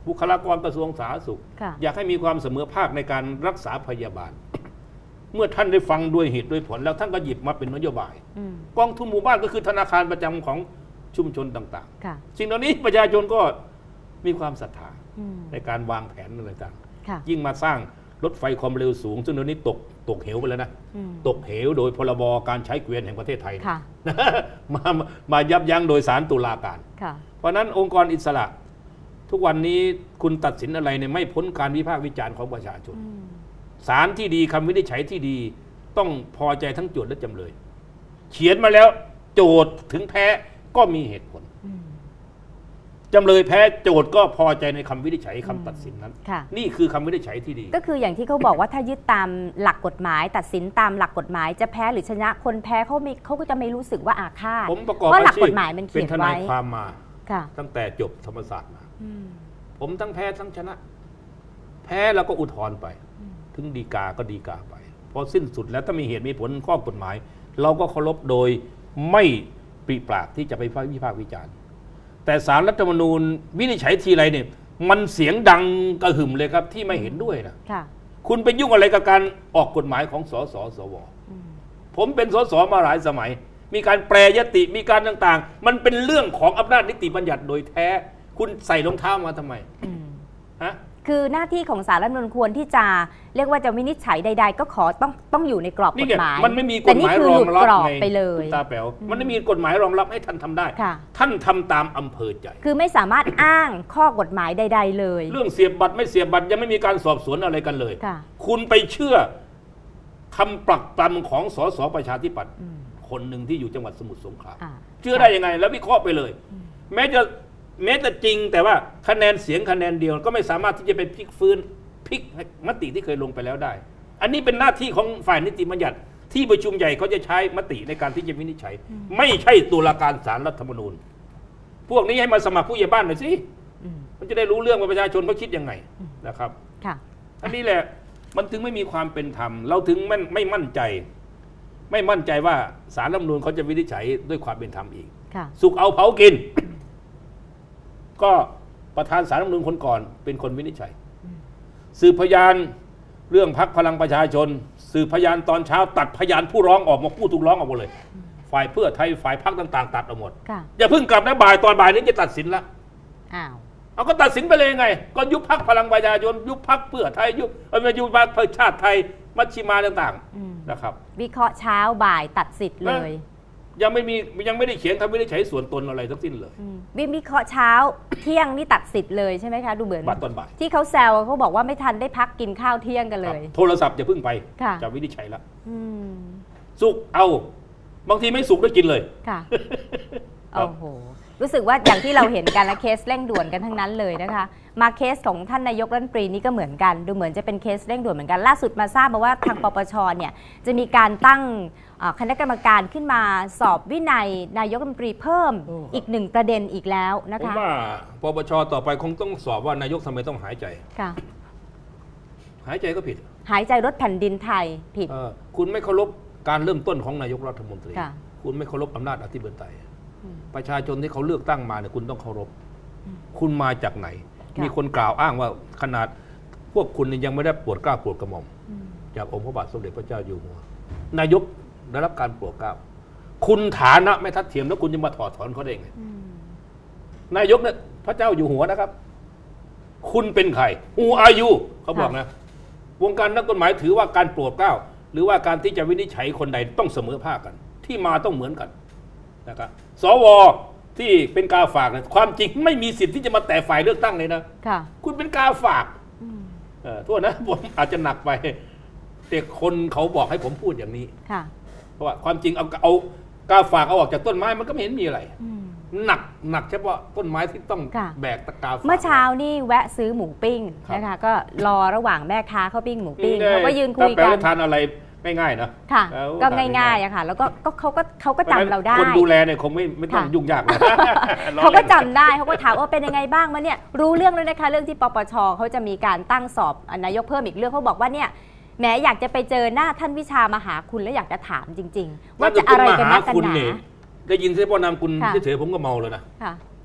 บุคลากรกระทรวงสาธารณสุขอยากให้มีความเสมอภาคในการรักษาพยาบาลเมื่อท่านได้ฟังด้วยเหตุด้วยผลแล้วท่านก็หยิบมาเป็นนโยบายกองทุนหมู่บ้านก็คือธนาคารประจำของชุมชนต่างๆสิ่งเหล่านี้ประชาชนก็มีความศรัทธาในการวางแผนอะไรต่างยิ่งมาสร้างรถไฟความเร็วสูงซึ่งเดี๋ยวนี้ตกเหวไปแล้วนะตกเหวโดยพรบการใช้เกวียนแห่งประเทศไทยมายับยั้งโดยศาลตุลาการเพราะนั้นองค์กรอิสระทุกวันนี้คุณตัดสินอะไรเนี่ยไม่พ้นการวิพากษ์วิจารณ์ของประชาชนศาลที่ดีคำวินิจฉัยที่ดีต้องพอใจทั้งโจทย์และจำเลยเขียนมาแล้วโจทย์ถึงแพ้ก็มีเหตุผลจำเลยแพ้โจทย์ก็พอใจในคำวินิจฉัยคำตัดสินนั้นนี่คือคำวินิจฉัยที่ดีก็คืออย่างที่เขาบอกว่าถ้ายึดตามหลักกฎหมายตัดสินตามหลักกฎหมายจะแพ้หรือชนะคนแพ้เขาก็จะไม่รู้สึกว่าอาฆาตเพราะหลักกฎหมายมันเขียนไว้เป็นทนายความมาตั้งแต่จบธรรมศาสตร์มาผมทั้งแพ้ทั้งชนะแพ้แล้วก็อุทธรณ์ไปถึงฎีกาก็ฎีกาไปพอสิ้นสุดแล้วถ้ามีเหตุมีผลข้อกฎหมายเราก็เคารพโดยไม่ปริปากที่จะไปวิพากษ์วิจารณ์แต่ศาลรัฐธรรมนูญวินิจฉัยทีไรเนี่ยมันเสียงดังกระหึ่มเลยครับที่ไม่เห็นด้วยนะคุณไปยุ่งอะไรกับการออกกฎหมายของสสสวผมเป็นสสมาหลายสมัยมีการแปรยติมีการต่างๆมันเป็นเรื่องของอำนาจนิติบัญญัติโดยแท้คุณใส่รองเท้ามาทำไมฮะคือหน้าที่ของศาลรัฐธรรมนูญควรที่จะเรียกว่าจะวินิจฉัยใดๆก็ขอต้องอยู่ในกรอบกฎหมายมันไม่มีกฎหมายรองรับไปเลยตาแป๋วมันไม่มีกฎหมายรองรับให้ท่านทำได้ท่านทำตามอำเภอใจคือไม่สามารถอ้างข้อกฎหมายใดๆเลยเรื่องเสียบบัตรไม่เสียบบัตรยังไม่มีการสอบสวนอะไรกันเลยคุณไปเชื่อคำปรักปรำของสสประชาธิปัตย์คนหนึ่งที่อยู่จังหวัดสมุทรสงครามเชื่อได้ยังไงแล้ววิเคราะห์ไปเลยแม้แต่จริงแต่ว่าคะแนนเสียงคะแนนเดียวก็ไม่สามารถที่จะไปพลิกฟื้นพลิกมติที่เคยลงไปแล้วได้อันนี้เป็นหน้าที่ของฝ่ายนิติบัญญัติที่ประชุมใหญ่เขาจะใช้มติในการที่จะวินิจฉัยไม่ใช่ตุลาการศาลรัฐธรรมนูญพวกนี้ให้มาสมัครผู้ใหญ่บ้านหน่อยสิมันจะได้รู้เรื่องว่าประชาชนเขาคิดยังไงนะครับอันนี้แหละมันถึงไม่มีความเป็นธรรมเราถึงไม่มั่นใจว่าศาลรัฐธรรมนูญเขาจะวินิจฉัยด้วยความเป็นธรรมอีกสุกเอาเผากินก็ประธานศาลรัฐธรรมนูญคนก่อนเป็นคนวินิจฉัยสืบพยานเรื่องพรรคพลังประชาชนสืบพยานตอนเช้าตัดพยานผู้ร้องออกมาผู้ถูกร้องออกหมดเลยฝ่ายเพื่อไทยฝ่ายพรรคต่างๆตัดออกหมดอย่าเพิ่งกลับนะตอนบ่ายนี้จะตัดสินละเอาก็ตัดสินไปเลยไงก็ยุบพรรคพลังประชาชนยุบพรรคเพื่อไทยยุบพรรคชาติไทยมัชชิมาต่างๆนะครับวิเคราะห์เช้าบ่ายตัดสิทธิ์เลยยังไม่ได้เขียนคำวินิจฉัยส่วนตนอะไรทั้งสิ้นเลยวิเคราะห์เช้าเที่ยงนี่ตัดสิทธิ์เลยใช่ไหมคะดูเหมือนตอนบ่ายที่เขาแซวเขาบอกว่าไม่ทันได้พักกินข้าวเที่ยงกันเลยโทรศัพท์อย่าเพิ่งไปจะวินิจฉัยละสุกเอาบางทีไม่สุกได้กินเลยค่ะโอ้โหรู้สึกว่าอย่างที่เราเห็นกันและเคสเร่งด่วนกันทั้งนั้นเลยนะคะมาเคสของท่านนายกรัฐมนตรีนี่ก็เหมือนกันดูเหมือนจะเป็นเคสเร่งด่วนเหมือนกันล่าสุดมาทราบมาว่าทางปปชเนี่ยจะมีการตั้งคณะกรรมการขึ้นมาสอบวินัยนายกรัฐมนตรีเพิ่มอีกหนึ่งประเด็นอีกแล้วนะคะผมว่าปปชต่อไปคงต้องสอบว่านายกทำไมต้องหายใจค่ะหายใจก็ผิดหายใจรถแผ่นดินไทยผิดคุณไม่เคารพการเริ่มต้นของนายกรัฐมนตรีคุณไม่เคารพอำนาจอธิปไตยประชาชนที่เขาเลือกตั้งมาเนี่ยคุณต้องเคารพคุณมาจากไหนมีคนกล่าวอ้างว่าขนาดพวกคุณยังไม่ได้โปรดเกล้าโปรดกระหม่อมจากองค์พระบาทสมเด็จพระเจ้าอยู่หัวนายกได้รับการโปรดเกล้าคุณฐานะไม่ทัดเทียมแล้วคุณจะมาถอดถอนเขาได้ไงนายกเนี่ยพระเจ้าอยู่หัวนะครับคุณเป็นใคร Who are you เขาบอกนะวงการนักกฎหมายถือว่าการโปรดเกล้าหรือว่าการที่จะวินิจฉัยคนใดต้องเสมอภาคกันที่มาต้องเหมือนกันนะครับสวที่เป็นกาฝากเนี่ยความจริงไม่มีสิทธิ์ที่จะมาแตะฝ่ายเลือกตั้งเลยนะคุณเป็นกาฝากโทษนะผมอาจจะหนักไปแต่คนเขาบอกให้ผมพูดอย่างนี้เพราะว่าความจริงเอากาฝากเอาออกจากต้นไม้มันก็ไม่เห็นมีอะไรหนักเฉพาะต้นไม้ที่ต้องแบกตะกาฝากเมื่อเช้านี่แวะซื้อหมูปิ้งนะคะก็รอระหว่างแม่ค้าเขาปิ้งหมูปิ้งเขาก็ยืนคุยกันทานอะไรง่ายๆนะค่ะก็ง่ายๆอะค่ะแล้วก็เขาก็จำเราได้คนดูแลเนี่ยคงไม่ต้องยุ่งยากนะเขาก็จำได้เขาก็ถามว่าเป็นยังไงบ้างมาเนี่ยรู้เรื่องแล้วนะคะเรื่องที่ปปชเขาจะมีการตั้งสอบนายกเพิ่มอีกเรื่องเขาบอกว่าเนี่ยแหมอยากจะไปเจอหน้าท่านวิชามหาคุณแล้วอยากจะถามจริงๆว่าจะอะไรกันนักกันหนาได้ยินเสียงพ่อนามคุณเฉยๆผมก็เมาเลยนะ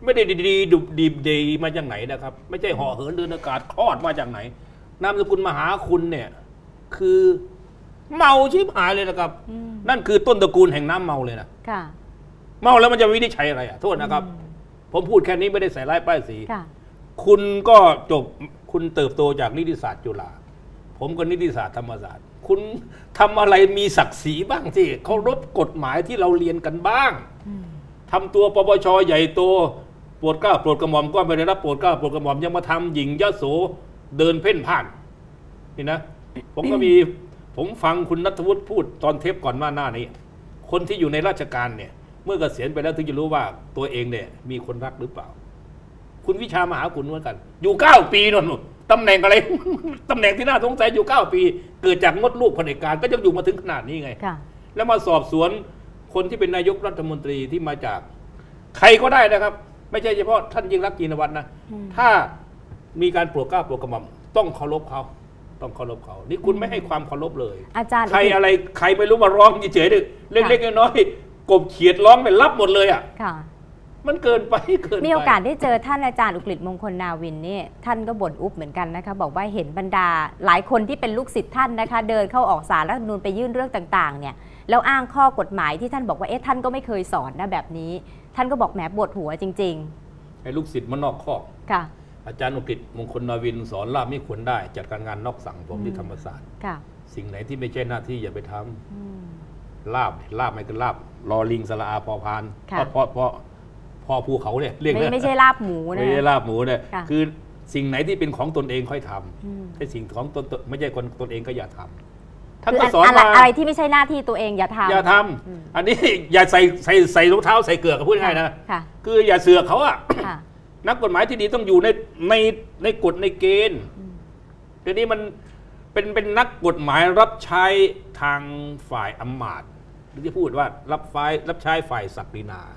ไม่ได้ดีดีมาจากไหนนะครับไม่ใช่ห่อเหินเดินอากาศคลอดมาจากไหนนามสกุลมหาคุณเนี่ยคือเมาชิบหายเลยนะครับนั่นคือต้นตระกูลแห่งน้ำเมาเลยนะเมาแล้วมันจะวินิจฉัยอะไรโทษนะครับผมพูดแค่นี้ไม่ได้ใส่ร้ายป้ายสีคุณก็จบคุณเติบโตจากนิติศาสตร์จุฬาผมก็นิติศาสตร์ธรรมศาสตร์คุณทำอะไรมีศักดิ์ศรีบ้างที่เคารพกฎหมายที่เราเรียนกันบ้างทำตัวปปชใหญ่โตโปรดเกล้าโปรดกระหม่อมก็ไม่ได้รับโปรดเกล้าโปรดกระหม่อมยังมาทำหญิงยโสเดินเพ่นพ่านนี่นะผมก็มีผมฟังคุณณัฐวุฒิพูดตอนเทปก่อนหน้านี้คนที่อยู่ในราชการเนี่ยเมื่อเกษียณไปแล้วถึงจะรู้ว่าตัวเองเนี่ยมีคนรักหรือเปล่าคุณวิชามหาคุณเหมือนกันอยู่9 ปีนั่นตำแหน่งอะไร ตำแหน่งที่น่าสงสัยอยู่9 ปีเกิดจากมดลูกเผด็จการก็ยังอยู่มาถึงขนาดนี้ไงแล้วมาสอบสวนคนที่เป็นนายกรัฐมนตรีที่มาจากใครก็ได้นะครับไม่ใช่เฉพาะท่านยิ่งรักษณ์ชินวัตรนะถ้ามีการโปรดเกล้าโปรดกระหม่อมต้องเคารพเขาต้องเคารพเขานี่คุณไม่ให้ความเคารพเลยอาจารย์ใครอะไรใครไม่รู้มาร้องเฉยๆเล็กๆน้อยๆกบเขียดร้องไปรับหมดเลยอ่ะมันเกินไปมีโอกาสได้เจอท่านอาจารย์อุกฤษมงคลนาวินนี่ท่านก็บ่นอุบเหมือนกันนะคะบอกว่าเห็นบรรดาหลายคนที่เป็นลูกศิษย์ท่านนะคะเดินเข้าออกศาลรัฐธรรมนูญไปยื่นเรื่องต่างๆเนี่ยแล้วอ้างข้อกฎหมายที่ท่านบอกว่าท่านก็ไม่เคยสอนนะแบบนี้ท่านก็บอกแหมปวดหัวจริงๆไอ้ลูกศิษย์มันนอกข้อค่ะอาจารย์อุกฤษมงคลนาวินสอนลาบไม่ควรได้จัดการงานนอกสั่งผมที่ธรรมศาสตร์สิ่งไหนที่ไม่ใช่หน้าที่อย่าไปทำลาบไม่ก็ลาบรอลิงสระอาพอพานเพราะพอภูเขาเนี่ยเรียกไม่ใช่ลาบหมูนะไม่ใช่ลาบหมูเนี่ยคือสิ่งไหนที่เป็นของตนเองค่อยทำไอ้สิ่งของตนไม่ใช่คนตนเองก็อย่าทำท่านก็สอนมาอะไรที่ไม่ใช่หน้าที่ตัวเองอย่าทำอันนี้อย่าใส่รองเท้าใส่เกลือกับพูดง่ายนะคืออย่าเสือกเขาอะนักกฎหมายที่ดีต้องอยู่ในกฎในเกณฑ์เดี๋ยวนี้มันเป็นนักกฎหมายรับใช้ทางฝ่ายอำมาตย์หรือที่พูดว่ารับใช้ฝ่ายศักดินา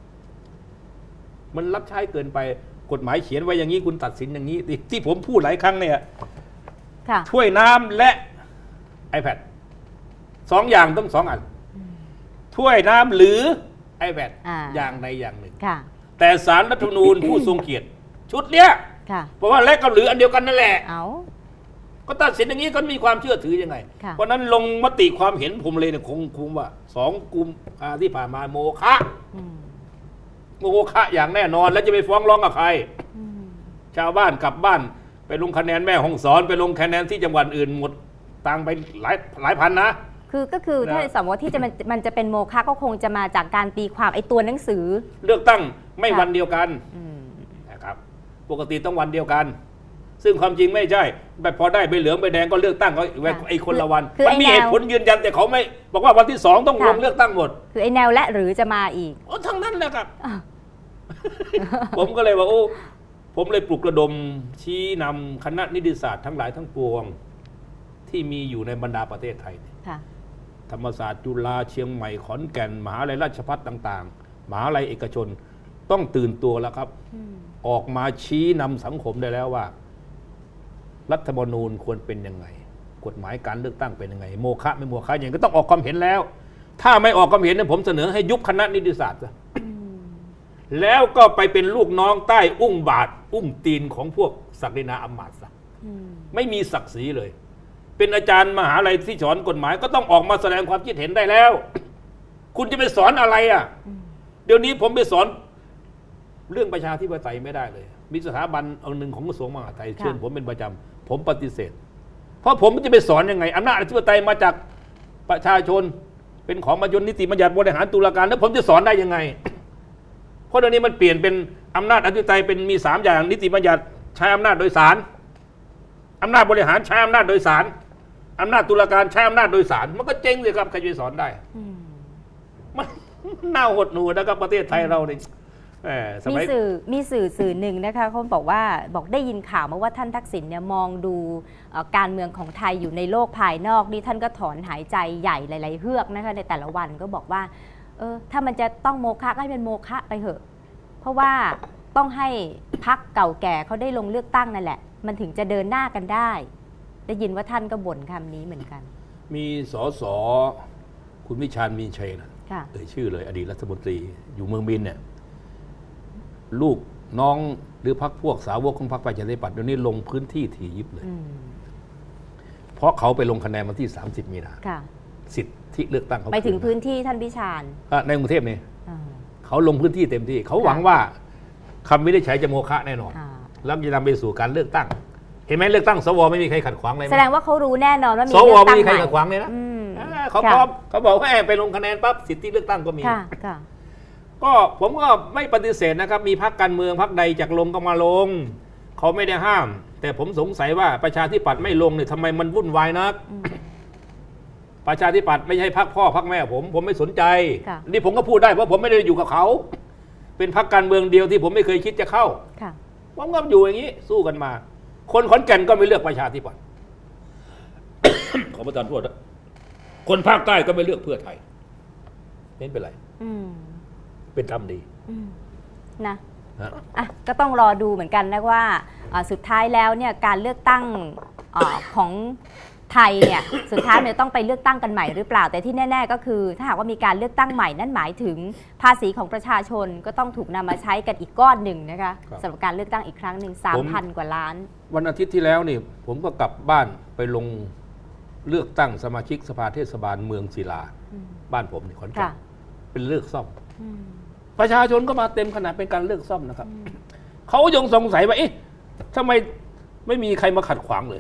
มันรับใช้เกินไปกฎหมายเขียนไว้อย่างนี้คุณตัดสินอย่างนี้ที่ผมพูดหลายครั้งเนี่ยถ้วยน้ำและ iPad 2 อย่างต้อง2 อันถ้วยน้ำหรือ iPad อย่างใดอย่างหนึ่งแต่ศาลรัฐธรรมนูญผู้ทรงเกียรติชุดเนี้ยเพราะว่าและกับหรืออันเดียวกันนั่นแหละก็ตัดสินอย่างนี้ก็มีความเชื่อถือยังไงเพราะนั้นลงมติความเห็นผมเลยเนี่ยคงว่า2 กุมภาพันธ์ที่ผ่านมาโมฆะอย่างแน่นอนแล้วจะไปฟ้องร้องกับใครชาวบ้านกลับบ้านไปลงคะแนนแม่ห้องสอนไปลงคะแนนที่จังหวัดอื่นหมดตังไปหลายพันนะก็คือถ้าสมมติที่มันจะเป็นโมฆะก็คงจะมาจากการตีความไอ้ตัวหนังสือเลือกตั้งไม่วันเดียวกันนะครับปกติต้องวันเดียวกันซึ่งความจริงไม่ใช่แบบพอได้ใบเหลืองใบแดงก็เลือกตั้งเขาไอ้คนละวันมันมีเหตุผลยืนยันแต่เขาไม่บอกว่าวันที่2ต้องลงเลือกตั้งหมดคือไอ้แนวและหรือจะมาอีกทั้งนั้นแหละครับผมก็เลยว่าผมเลยปลุกระดมชี้นำคณะนิติศาสตร์ทั้งหลายทั้งปวงที่มีอยู่ในบรรดาประเทศไทยธรรมศาสตร์จุฬาเชียงใหม่ขอนแก่นมหาวิทยาลัยราชภัฏต่างๆมหาวิทยาลัยเอกชนต้องตื่นตัวแล้วครับออกมาชี้นำสังคมได้แล้วว่ารัฐธรรมนูญควรเป็นยังไงกฎหมายการเลือกตั้งเป็นยังไงโมฆะไม่โมฆะอย่างก็ต้องออกความเห็นแล้วถ้าไม่ออกความเห็นเนี่ยผมเสนอให้ยุบคณะนิติศาสตร์ซะแล้วก็ไปเป็นลูกน้องใต้อุ้งบาทอุ้งตีนของพวกศักดินาอำมาตย์ซะไม่มีศักดิ์ศรีเลยเป็นอาจารย์มหาลัยที่สอนกฎหมายก็ต้องออกมาแสดงความคิดเห็นได้แล้วคุณจะไปสอนอะไรอ่ะเดี๋ยวนี้ผมไปสอนเรื่องประชาธิปไตยไม่ได้เลยมีสถาบันอันหนึ่งของกระทรวงมหาดไทยเชิญผมเป็นประจำผมปฏิเสธเพราะผมจะไปสอนยังไงอำนาจอธิปไตยมาจากประชาชนเป็นของประชาชนนิติบัญญัติบริหารตุลาการแล้วผมจะสอนได้ยังไงเพราะเดี๋ยวนี้มันเปลี่ยนเป็นอำนาจอธิปไตยเป็นมี3 อย่างนิติบัญญัติใช้อำนาจโดยศาลอำนาจบริหารใช้อำนาจโดยศาลอำนาจตุลาการใช้อำนาจโดยศาลมันก็เจ๊งเลยครับใครจะสอนได้มันน่าหดหู่นะครับประเทศไทยเราเนี่ยมีสื่อหนึ่งนะคะเขาบอกได้ยินข่าวมาว่าท่านทักษิณเนี่ยมองดูการเมืองของไทยอยู่ในโลกภายนอกนี่ท่านก็ถอนหายใจใหญ่หลายๆเฮือกนะคะในแต่ละวันก็บอกว่าถ้ามันจะต้องโมฆะก็ให้เป็นโมฆะไปเถอะเพราะว่าต้องให้พรรคเก่าแก่เขาได้ลงเลือกตั้งนั่นแหละมันถึงจะเดินหน้ากันได้ยินว่าท่านก็บ่นคำนี้เหมือนกันมีสสคุณวิชาญมีชัยนะชื่อเลยอดีตรัฐมนตรีอยู่เมืองบินเนี่ยลูกน้องหรือพรรคพวกสาวกของพรรคประชาธิปัตย์เดี๋ยวนี้ลงพื้นที่ถี่ยิบเลยเพราะเขาไปลงคะแนนวันที่30 มีนาสิทธิเลือกตั้งเขาไปถึงพื้นที่ท่านพิชาญในกรุงเทพนี่เขาลงพื้นที่เต็มที่เขาหวังว่าคำวินิจฉัยจะโมฆะแน่นอนแล้วจะนำไปสู่การเลือกตั้งเห็นไหมเลือกตั้งสวไม่มีใครขัดขวางเลยแสดงว่าเขารู้แน่นอนว่ามีสวไม่มีใครขัดขวางเลยนะเขาพร้อมเขาบอกว่าไปลงคะแนนปั๊บสิทธิเลือกตั้งก็มีก็ผมก็ไม่ปฏิเสธนะครับมีพรรคการเมืองพรรคใดจากลงก็มาลงเขาไม่ได้ห้ามแต่ผมสงสัยว่าประชาธิปัตย์ไม่ลงเนี่ยทำไมมันวุ่นวายนักประชาธิปัตย์ไม่ใช่พรรคพ่อพรรคแม่ผมไม่สนใจนี่ผมก็พูดได้เพราะผมไม่ได้อยู่กับเขาเป็นพรรคการเมืองเดียวที่ผมไม่เคยคิดจะเข้าผมก็อยู่อย่างนี้สู้กันมาคนขอนแก่นก็ไม่เลือกประชาธิปัตย์ ขอประทานโทษนะคนภาคใต้ก็ไม่เลือกเพื่อไทยนี่เป็นไรเป็นธรรมดีนะก็ต้องรอดูเหมือนกันนะว่าสุดท้ายแล้วเนี่ยการเลือกตั้งของไทยเนี่ยสุดท้ายเนี่ยต้องไปเลือกตั้งกันใหม่หรือเปล่าแต่ที่แน่ๆก็คือถ้าหากว่ามีการเลือกตั้งใหม่นั่นหมายถึงภาษีของประชาชนก็ต้องถูกนำมาใช้กันอีกก้อนหนึ่งนะคะสำหรับการเลือกตั้งอีกครั้งหนึ่ง 3,000 กว่าล้านวันอาทิตย์ที่แล้วนี่ผมก็กลับบ้านไปลงเลือกตั้งสมาชิกสภาเทศบาลเมืองศิลาบ้านผมนี่ขอนแก่นเป็นเลือกซ่อมประชาชนก็มาเต็มขนาดเป็นการเลือกซ่อมนะครับเขายังสงสัยว่าเอ๊ะทำไมไม่มีใครมาขัดขวางเลย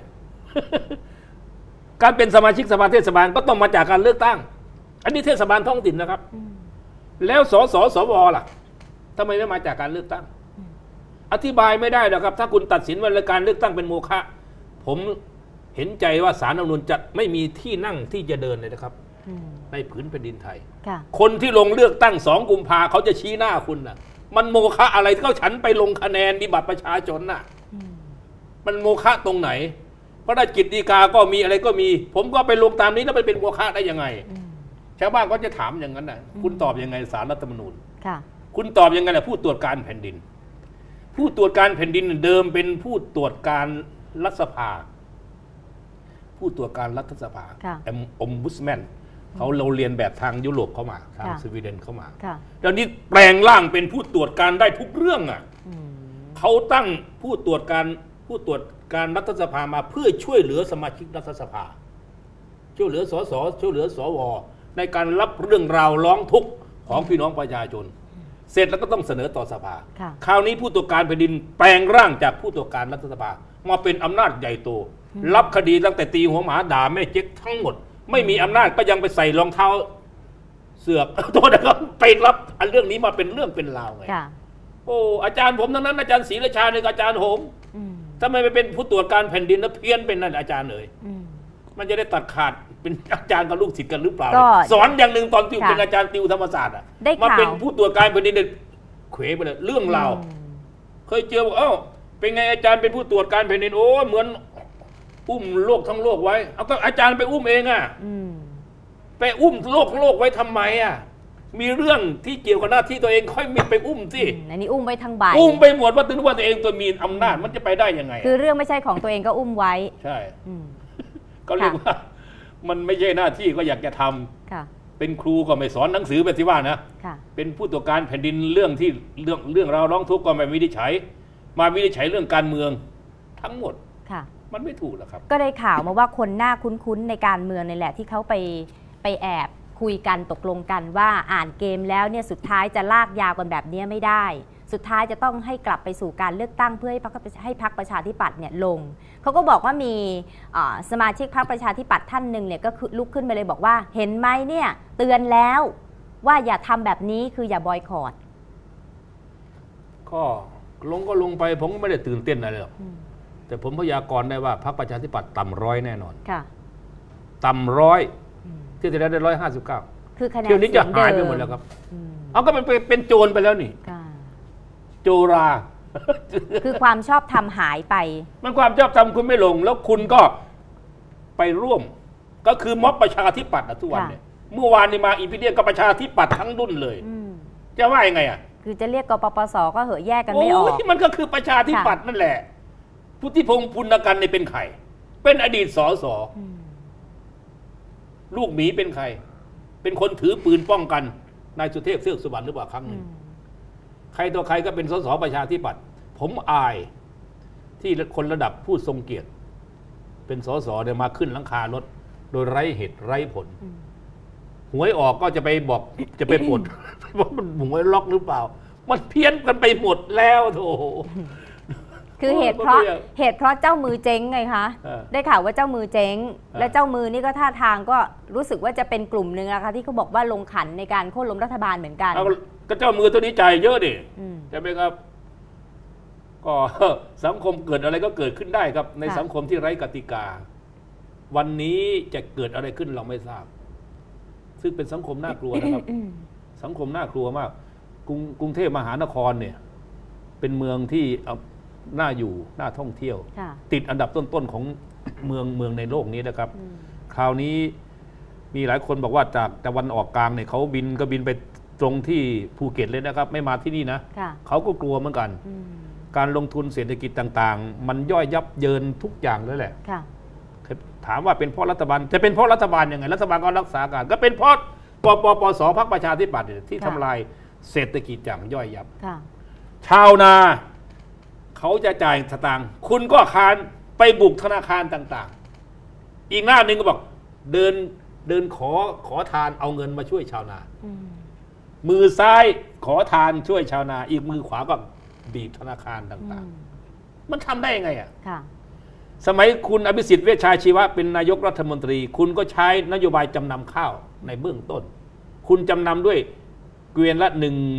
การเป็นสมาชิกสภาเทศบาลก็ต้องมาจากการเลือกตั้งอันนี้เทศบาลท้องถิ่นนะครับแล้วสสวล่ะทำไมไม่มาจากการเลือกตั้งอธิบายไม่ได้หรอกครับถ้าคุณตัดสินว่าการเลือกตั้งเป็นโมฆะผมเห็นใจว่าศาลรัฐธรรมนูญจะไม่มีที่นั่งที่จะเดินเลยนะครับในผืนแผ่นดินไทยคนที่ลงเลือกตั้ง2 กุมภาเขาจะชี้หน้าคุณน่ะมันโมฆะอะไรที่เขาฉันไปลงคะแนนมีบัตรประชาชนน่ะมันโมฆะตรงไหนเพราะได้กฤษฎีกาก็มีอะไรก็มีผมก็ไปลงตามนี้แล้วมันเป็นโมฆะได้ยังไงชาวบ้านก็จะถามอย่างนั้นน่ะคุณตอบยังไงศาลรัฐธรรมนูญคุณตอบยังไงล่ะผู้ตรวจการแผ่นดินผู้ตรวจการแผ่นดินเดิมเป็นผู้ตรวจการรัฐสภาผู้ตรวจการรัฐสภาอมบุสแมนเขาเราเรียนแบบทางยุโรปเข้ามาทางสวีเดนเข้ามาแล้วนี้แปลงร่างเป็นผู้ตรวจการได้ทุกเรื่องอ่ะเขาตั้งผู้ตรวจการรัฐสภามาเพื่อช่วยเหลือสมาชิกรัฐสภาช่วยเหลือสสช่วยเหลือสวในการรับเรื่องราวร้องทุกข์ของพี่น้องประชาชนเสร็จแล้วก็ต้องเสนอต่อสภาคราวนี้ผู้ตรวจการแผ่นดินแปลงร่างจากผู้ตรวจการรัฐสภามาเป็นอำนาจใหญ่โตรับคดีตั้งแต่ตีหัวหมาด่าแม่เจ๊กทั้งหมดไม่มีอำนาจก็ยังไปใส่รองเท้าเสือกตัวนะครับไปรับอันเรื่องนี้มาเป็นเรื่องเป็นราวไงโอ้อาจารย์ผมทั้งนั้นอาจารย์ศรีราชาเนี่ยอาจารย์โหมทำไมไปเป็นผู้ตรวจการแผ่นดินแล้วเพี้ยนเป็นนั่นอาจารย์เลยมันจะได้ตัดขาดเป็นอาจารย์กับลูกศิษย์กันหรือเปล่าสอนอย่างหนึ่งตอนติวเป็นอาจารย์ติวธรรมศาสตร์มาเป็นผู้ตรวจการแผ่นดินเขวไปเลยเรื่องราวเคยเจอบอกเป็นไงอาจารย์เป็นผู้ตรวจการแผ่นดินโอ้เหมือนอุ้มโลกทั้งโลกไว้เอาก็อาจารย์ไปอุ้มเองอ่ะไปอุ้มโลกทั้งโลกไว้ทำไมอ่ะมีเรื่องที่เกี่ยวกับหน้าที่ตัวเองค่อยมีไปอุ้มสิอันนี้อุ้มไว้ทั้งใบอุ้มไปหมดว่าตัวเองตัวมีอำนาจมันจะไปได้ยังไงคือเรื่องไม่ใช่ของตัวเองก็อุ้มไว้ใช่ก็เรียกว่ามันไม่ใช่หน้าที่ก็อยากจะทำเป็นครูก็ไม่สอนหนังสือไปสิว่านะเป็นผู้ตรวจการแผ่นดินเรื่องราวร้องทุกข์ก็ไม่วินิจฉัยมาวินิจฉัยเรื่องการเมืองทั้งหมดมันไม่ถูกหรอกครับก็ได้ข่าวมาว่าคนหน้าคุ้นๆในการเมืองนี่แหละที่เขาไปแอบคุยกันตกลงกันว่าอ่านเกมแล้วเนี่ยสุดท้ายจะลากยาวกันแบบนี้ไม่ได้สุดท้ายจะต้องให้กลับไปสู่การเลือกตั้งเพื่อให้พรรคประชาธิปัตย์เนี่ยลงเขาก็บอกว่ามีสมาชิกพรรคประชาธิปัตย์ท่านหนึ่งเนี่ยก็ลุกขึ้นไปเลยบอกว่าเห็นไหมเนี่ยเตือนแล้วว่าอย่าทำแบบนี้คืออย่าบอยคอตก็ลงไปผมก็ไม่ได้ตื่นเต้นอะไรหรอกแต่ผมพยากรณ์ได้ว่าพรรคประชาธิปัตย์ต่ำ100แน่นอนต่ำ100ที่จะได้159 คือคะแนนเที่ยวนี้จะหายไปหมดแล้วครับเอาก็เป็นโจรไปแล้วนี่โจราคือความชอบธรรมหายไปมันความชอบธรรมคุณไม่ลงแล้วคุณก็ไปร่วมก็คือม็อบประชาธิปัตย์ทุกวันเนี่ยเมื่อวานนี้มาอีพีเดียกับประชาธิปัตย์ทั้งรุ่นเลยจะว่ายังไงอ่ะคือจะเรียกกปปสก็เหอะแยกกันไม่ออกมันก็คือประชาธิปัตย์นั่นแหละพุทธิพงษ์ปุณกันในเป็นใครเป็นอดีตสสลูกหมีเป็นใครเป็นคนถือปืนป้องกันนายสุเทพเทือกสุบรรณหรือเปล่าครั้งหนึ่งใครตัวใครก็เป็นสสประชาธิปัตย์ผมอายที่คนระดับผู้ทรงเกียรติเป็นสสเนี่ยมาขึ้นหลังคารถโดยไร้เหตุไร้ผลหวยออกก็จะไปบอกจะไปปลดว่ามันหวยล็อกหรือเปล่ามันเพี้ยนกันไปหมดแล้วโธ่คือเหตุเพราะเจ้ามือเจ๊งไงคะได้ข่าวว่าเจ้ามือเจ๊งและเจ้ามือนี่ก็ท่าทางก็รู้สึกว่าจะเป็นกลุ่มหนึ่งนะคะที่เขาบอกว่าลงขันในการโค่นล้มรัฐบาลเหมือนกันก็เจ้ามือตัวนี้จ่ายเยอะดิใช่ไหมครับก็สังคมเกิดอะไรก็เกิดขึ้นได้ครับในสังคมที่ไร้กติกาวันนี้จะเกิดอะไรขึ้นเราไม่ทราบซึ่งเป็นสังคมน่ากลัวนะครับสังคมน่ากลัวมากกรุงเทพมหานครเนี่ยเป็นเมืองที่น่าอยู่น่าท่องเที่ยวติดอันดับต้นๆของเมืองในโลกนี้นะครับคราวนี้มีหลายคนบอกว่าจากตะวันออกกลางเนี่ยเขาบินไปตรงที่ภูเก็ตเลยนะครับไม่มาที่นี่นะเขาก็กลัวเหมือนกันการลงทุนเศรษฐกิจต่างๆมันย่อยยับเยินทุกอย่างเลยแหละถามว่าเป็นเพราะรัฐบาลจะเป็นเพราะรัฐบาลยังไงรัฐบาลก็รักษาการก็เป็นเพราะปสพรรคประชาธิปัตย์ที่ทำลายเศรษฐกิจอย่างย่อยยับชาวนาเขาจะจ่ายสตางค์คุณก็คานไปบุกธนาคารต่างๆอีกหน้าหนึ่งก็บอกเดินขอทานเอาเงินมาช่วยชาวนามือซ้ายขอทานช่วยชาวนาอีกมือขวาก็บีบธนาคารต่างๆมันทำได้ยังไงอ่ะสมัยคุณอภิสิทธิ์เวชชาชีวะเป็นนายกรัฐมนตรีคุณก็ใช้นโยบายจำนำข้าวในเบื้องต้นคุณจำนำด้วยเกวียนละ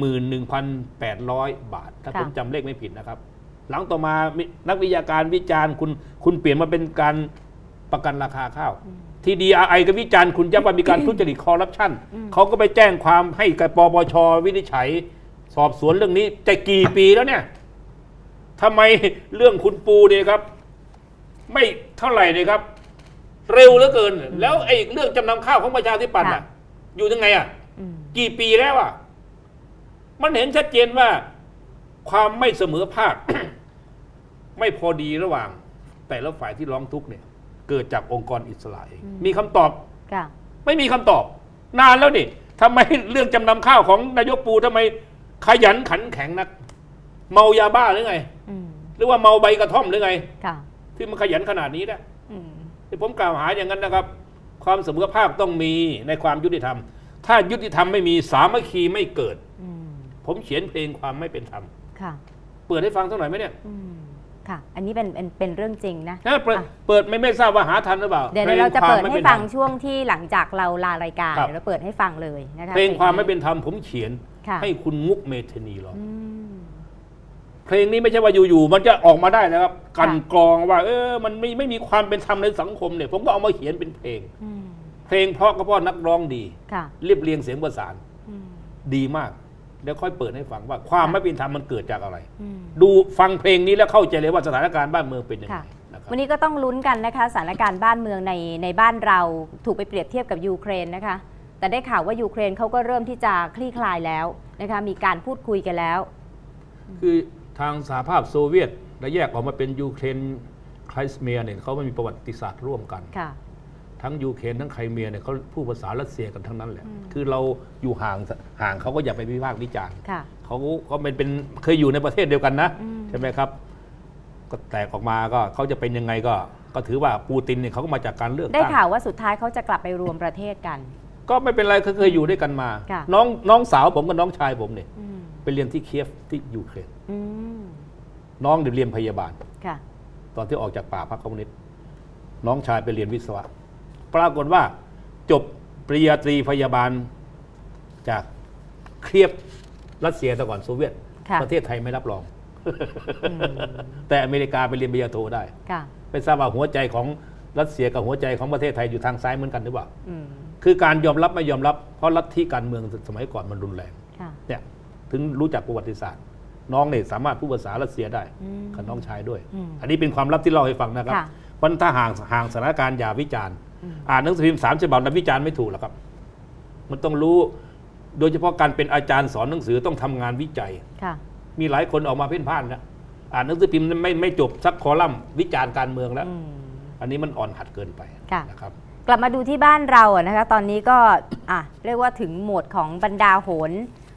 11,800 บาทถ้าผมจำเลขไม่ผิดนะครับหลังต่อมานักวิชาการวิจารณ์คุณเปลี่ยนมาเป็นการประกันราคาข้าวที่ DRI ก็วิจารณ์คุณย้ำว่ามีการทุจริตคอร์รัปชันเขาก็ไปแจ้งความให้กับปปช.วินิจฉัยสอบสวนเรื่องนี้จะกี่ปีแล้วเนี่ยทำไมเรื่องคุณปูเนี่ยครับไม่เท่าไหร่เลยครับเร็วเหลือเกินแล้วไอ้เรื่องจำนำข้าวของประชาธิปัตย์อยู่ยังไงอ่ะกี่ปีแล้วอ่ะมันเห็นชัดเจนว่าความไม่เสมอภาค ไม่พอดีระหว่างแต่ละฝ่ายที่ร้องทุกข์เนี่ยเกิดจากองค์กรอิสระเองมีคำตอบไม่มีคำตอบนานแล้วนี่ทำไมเรื่องจำนำข้าวของนายกปูทำไมขยันขันแข็งนักเมายาบ้าหรือไงหรือว่าเมาใบกระท่อมหรือไงที่มันขยันขนาดนี้นะที่ผมกล่าวหาอย่างนั้นนะครับความเสมอภาคต้องมีในความยุติธรรมถ้ายุติธรรมไม่มีสามัคคีไม่เกิดผมเขียนเพลงความไม่เป็นธรรมเปิดให้ฟังสักหน่อยไหมเนี่ยค่ะอันนี้เป็นเรื่องจริงนะเปิดไม่ทราบว่าหาทันหรือเปล่าเดี๋ยวเราจะเปิดให้ฟังช่วงที่หลังจากเราลารายการเราเปิดให้ฟังเลยนะคะเพลงความไม่เป็นธรรมผมเขียนให้คุณมุกเมธานีร้องเพลงนี้ไม่ใช่ว่าอยู่ๆมันจะออกมาได้นะครับกันกรองว่ามันไม่มีความเป็นธรรมในสังคมเนี่ยผมก็เอามาเขียนเป็นเพลงเพราะก็เพราะนักร้องดีเรียบเรียงเสียงประสานดีมากเดี๋ยวค่อยเปิดให้ฟังว่าความไม่เป็นธรรมมันเกิดจากอะไรดูฟังเพลงนี้แล้วเข้าใจเลยว่าสถานการณ์บ้านเมืองเป็นยังไงวันนี้ก็ต้องลุ้นกันนะคะสถานการณ์บ้านเมืองในบ้านเราถูกไปเปรียบเทียบกับยูเครนนะคะแต่ได้ข่าวว่ายูเครนเขาก็เริ่มที่จะคลี่คลายแล้วนะคะมีการพูดคุยกันแล้วคือทางสหภาพโซเวียตและแยกออกมาเป็นยูเครนไครเมียเนี่ยเขาไม่มีประวัติศาสตร์ร่วมกันทั้งยูเครนทั้งไครเมียเนี่ยเขาพูดภาษารัสเซียกันทั้งนั้นแหละคือเราอยู่ห่างเขาก็อย่าไปวิพากษ์วิจารณ์เขาเป็นเคยอยู่ในประเทศเดียวกันนะใช่ไหมครับก็แตกออกมาก็เขาจะเป็นยังไงก็ถือว่าปูตินเนี่ยเขาก็มาจากการเลือกตั้งได้ข่าวว่าสุดท้ายเขาจะกลับไปรวมประเทศกันก็ไม่เป็นไรเคยอยู่ด้วยกันมาน้องสาวผมกับน้องชายผมเนี่ยไปเรียนที่เคียฟที่ยูเครนน้องเรียนพยาบาลตอนที่ออกจากป่าพรรคคอมมิวนิสต์น้องชายไปเรียนวิศวะปรากฏว่าจบปริญญาตรีพยาบาลจากเคียฟรัสเซียแต่ก่อนโซเวียตประเทศไทยไม่รับรองแต่อเมริกาไปเรียนปริญญาโทได้ไปทราบว่าหัวใจของรัสเซียกับหัวใจของประเทศไทยอยู่ทางซ้ายเหมือนกันหรือเปล่าคือการยอมรับไม่ยอมรับเพราะลัทธิการเมืองสมัยก่อนมันรุนแรงเนี่ยถึงรู้จักประวัติศาสตร์น้องเนี่ยสามารถพูดภาษารัสเซียได้กับน้องชายด้วยอันนี้เป็นความลับที่เล่าให้ฟังนะครับวันถ้าห่างสถานการณ์อย่าวิจารณ์อ่านหนังสือพิมพ์3 ฉบับแล้ววิจารณ์ไม่ถูกหรอกครับมันต้องรู้โดยเฉพาะการเป็นอาจารย์สอนหนังสือต้องทำงานวิจัยมีหลายคนออกมาเพ่นพ่านนะอ่านหนังสือพิมพ์ไม่จบสักคอลัมน์วิจารณ์การเมืองแล้วอันนี้มันอ่อนหัดเกินไปนะครับกลับมาดูที่บ้านเราอะนะคะตอนนี้ก็เรียกว่าถึงโหมดของบรรดาโหน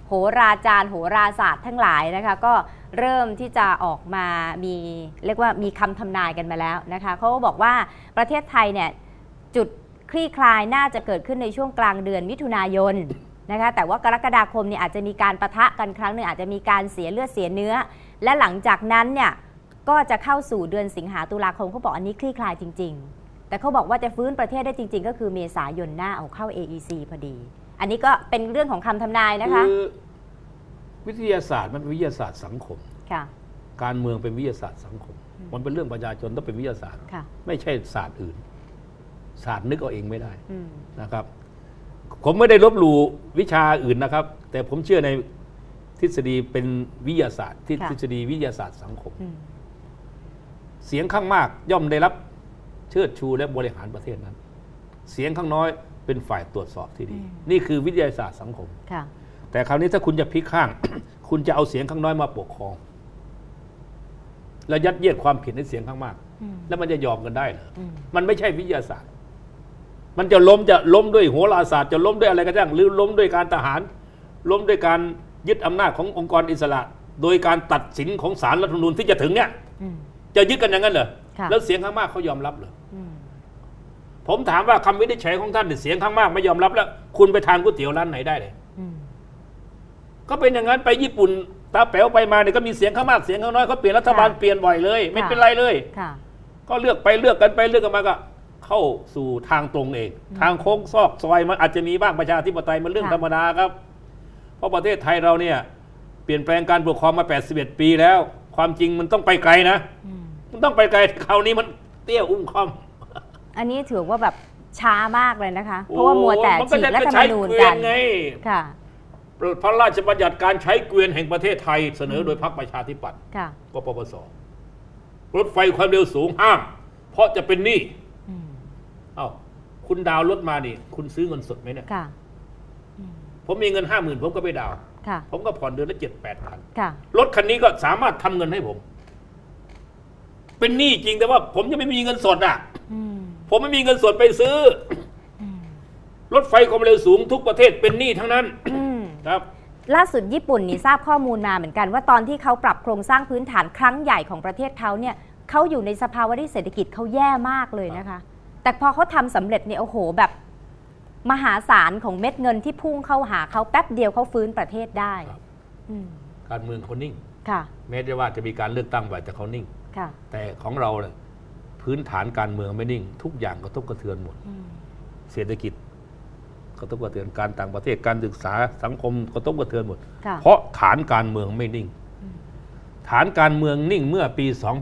โหราจารย์โหราศาสตร์ทั้งหลายนะคะก็เริ่มที่จะออกมาเรียกว่ามีคำทำนายกันมาแล้วนะคะเขาก็บอกว่าประเทศไทยเนี่ยจุดคลี่คลายน่าจะเกิดขึ้นในช่วงกลางเดือนมิถุนายนนะคะแต่ว่ากรกฎาคมเนี่ยอาจจะมีการปะทะกันครั้งหนึ่งอาจจะมีการเสียเลือดเสียเนื้อและหลังจากนั้นเนี่ยก็จะเข้าสู่เดือนสิงหาตุลาคมเขาบอกอันนี้คลี่คลายจริงๆแต่เขาบอกว่าจะฟื้นประเทศได้จริงๆก็คือเมษายนหน้าเอาเข้า AEC พอดีอันนี้ก็เป็นเรื่องของคำทำนายนะคะคือวิทยาศาสตร์มันเป็นวิทยาศาสตร์สังคมการเมืองเป็นวิทยาศาสตร์สังคมมันเป็นเรื่องประชาชนต้องเป็นวิทยาศาสตร์ไม่ใช่ศาสตร์อื่นศาสตร์นึกเอาเองไม่ได้นะครับผมไม่ได้ลบหลู่วิชาอื่นนะครับแต่ผมเชื่อในทฤษฎีเป็นวิทยาศาสตร์ทฤษฎีวิทยาศาสตร์สังคมเสียงข้างมากย่อมได้รับเชิดชูและบริหารประเทศนั้นเสียงข้างน้อยเป็นฝ่ายตรวจสอบที่ดีนี่คือวิทยาศาสตร์สังคมแต่คราวนี้ถ้าคุณจะพลิกข้าง คุณจะเอาเสียงข้างน้อยมาปกครองและยัดเยียดความผิดในเสียงข้างมากแล้วมันจะยอมกันได้เหรอมันไม่ใช่วิทยาศาสตร์มันจะล้มด้วยโหราศาสตร์จะล้มด้วยอะไรก็ได้หรือล้มด้วยการทหารล้มด้วยการยึดอำนาจขององค์กรอิสระโดยการตัดสินของศาลรัฐธรรมนูญที่จะถึงเนี่ยจะยึดกันอย่างนั้นเหรอแล้วเสียงข้างมากเขายอมรับเหรอผมถามว่าคำวินิจฉัยของท่านเสียงข้างมากไม่ยอมรับแล้วคุณไปทานก๋วยเตี๋ยวร้านไหนได้เลยก็เป็นอย่างนั้นไปญี่ปุ่นตาแป๋วไปมาเนี่ยก็มีเสียงข้างมากเสียงข้างน้อยเขาเปลี่ยนรัฐบาลเปลี่ยนบ่อยเลยไม่เป็นไรเลยก็เลือกไปเลือกกันไปเลือกกันมาก็เข้าสู่ทางตรงเองทางโค้งซอกซอยมันอาจจะมีบ้างประชาธิปไตยมันเรื่องธรรมดาครับเพราะประเทศไทยเราเนี่ยเปลี่ยนแปลงการปกครองมา81ปีแล้วความจริงมันต้องไปไกลนะมันต้องไปไกลคราวนี้มันเตี้ยอุ้มค่อมอันนี้ถือว่าแบบช้ามากเลยนะคะเพราะว่ามัวแต่ฉีกรัฐธรรมนูญกันค่ะพระราชบัญญัติการใช้เกวียนแห่งประเทศไทยเสนอโดยพรรคประชาธิปัตย์กปปสรถไฟความเร็วสูงห้ามเพราะจะเป็นหนี้เอ้าคุณดาวรถมานี่คุณซื้อเงินสดไหมเนี่ยผมมีเงิน 50,000 ผมก็ไปดาวผมก็ผ่อนเดือนละ 7-8 พันรถคันนี้ก็สามารถทำเงินให้ผมเป็นหนี้จริงแต่ว่าผมยังไม่มีเงินสดอ่ะผมไม่มีเงินสดไปซื้อรถไฟความเร็วสูงทุกประเทศเป็นหนี้ทั้งนั้นครับล่าสุดญี่ปุ่นนี่ทราบข้อมูลมาเหมือนกันว่าตอนที่เขาปรับโครงสร้างพื้นฐานครั้งใหญ่ของประเทศเขาเนี่ยเขาอยู่ในสภาวะที่เศรษฐกิจเขาแย่มากเลยนะคะแต่พอเขาทำสำเร็จเนี่ยโอ้โหแบบมหาศาลของเม็ดเงินที่พุ่งเข้าหาเขาแป๊บเดียวเขาฟื้นประเทศได้การเมืองเขานิ่งแม้ว่าจะมีการเลือกตั้งบ่อยแต่เขานิ่งแต่ของเราเนี่ยพื้นฐานการเมืองไม่นิ่งทุกอย่างกระทบกระเทือนหมดเศรษฐกิจกระทบกระเทือนการต่างประเทศการศึกษาสังคมกระทบกระเทือนหมดเพราะฐานการเมืองไม่นิ่งฐานการเมืองนิ่งเมื่อปี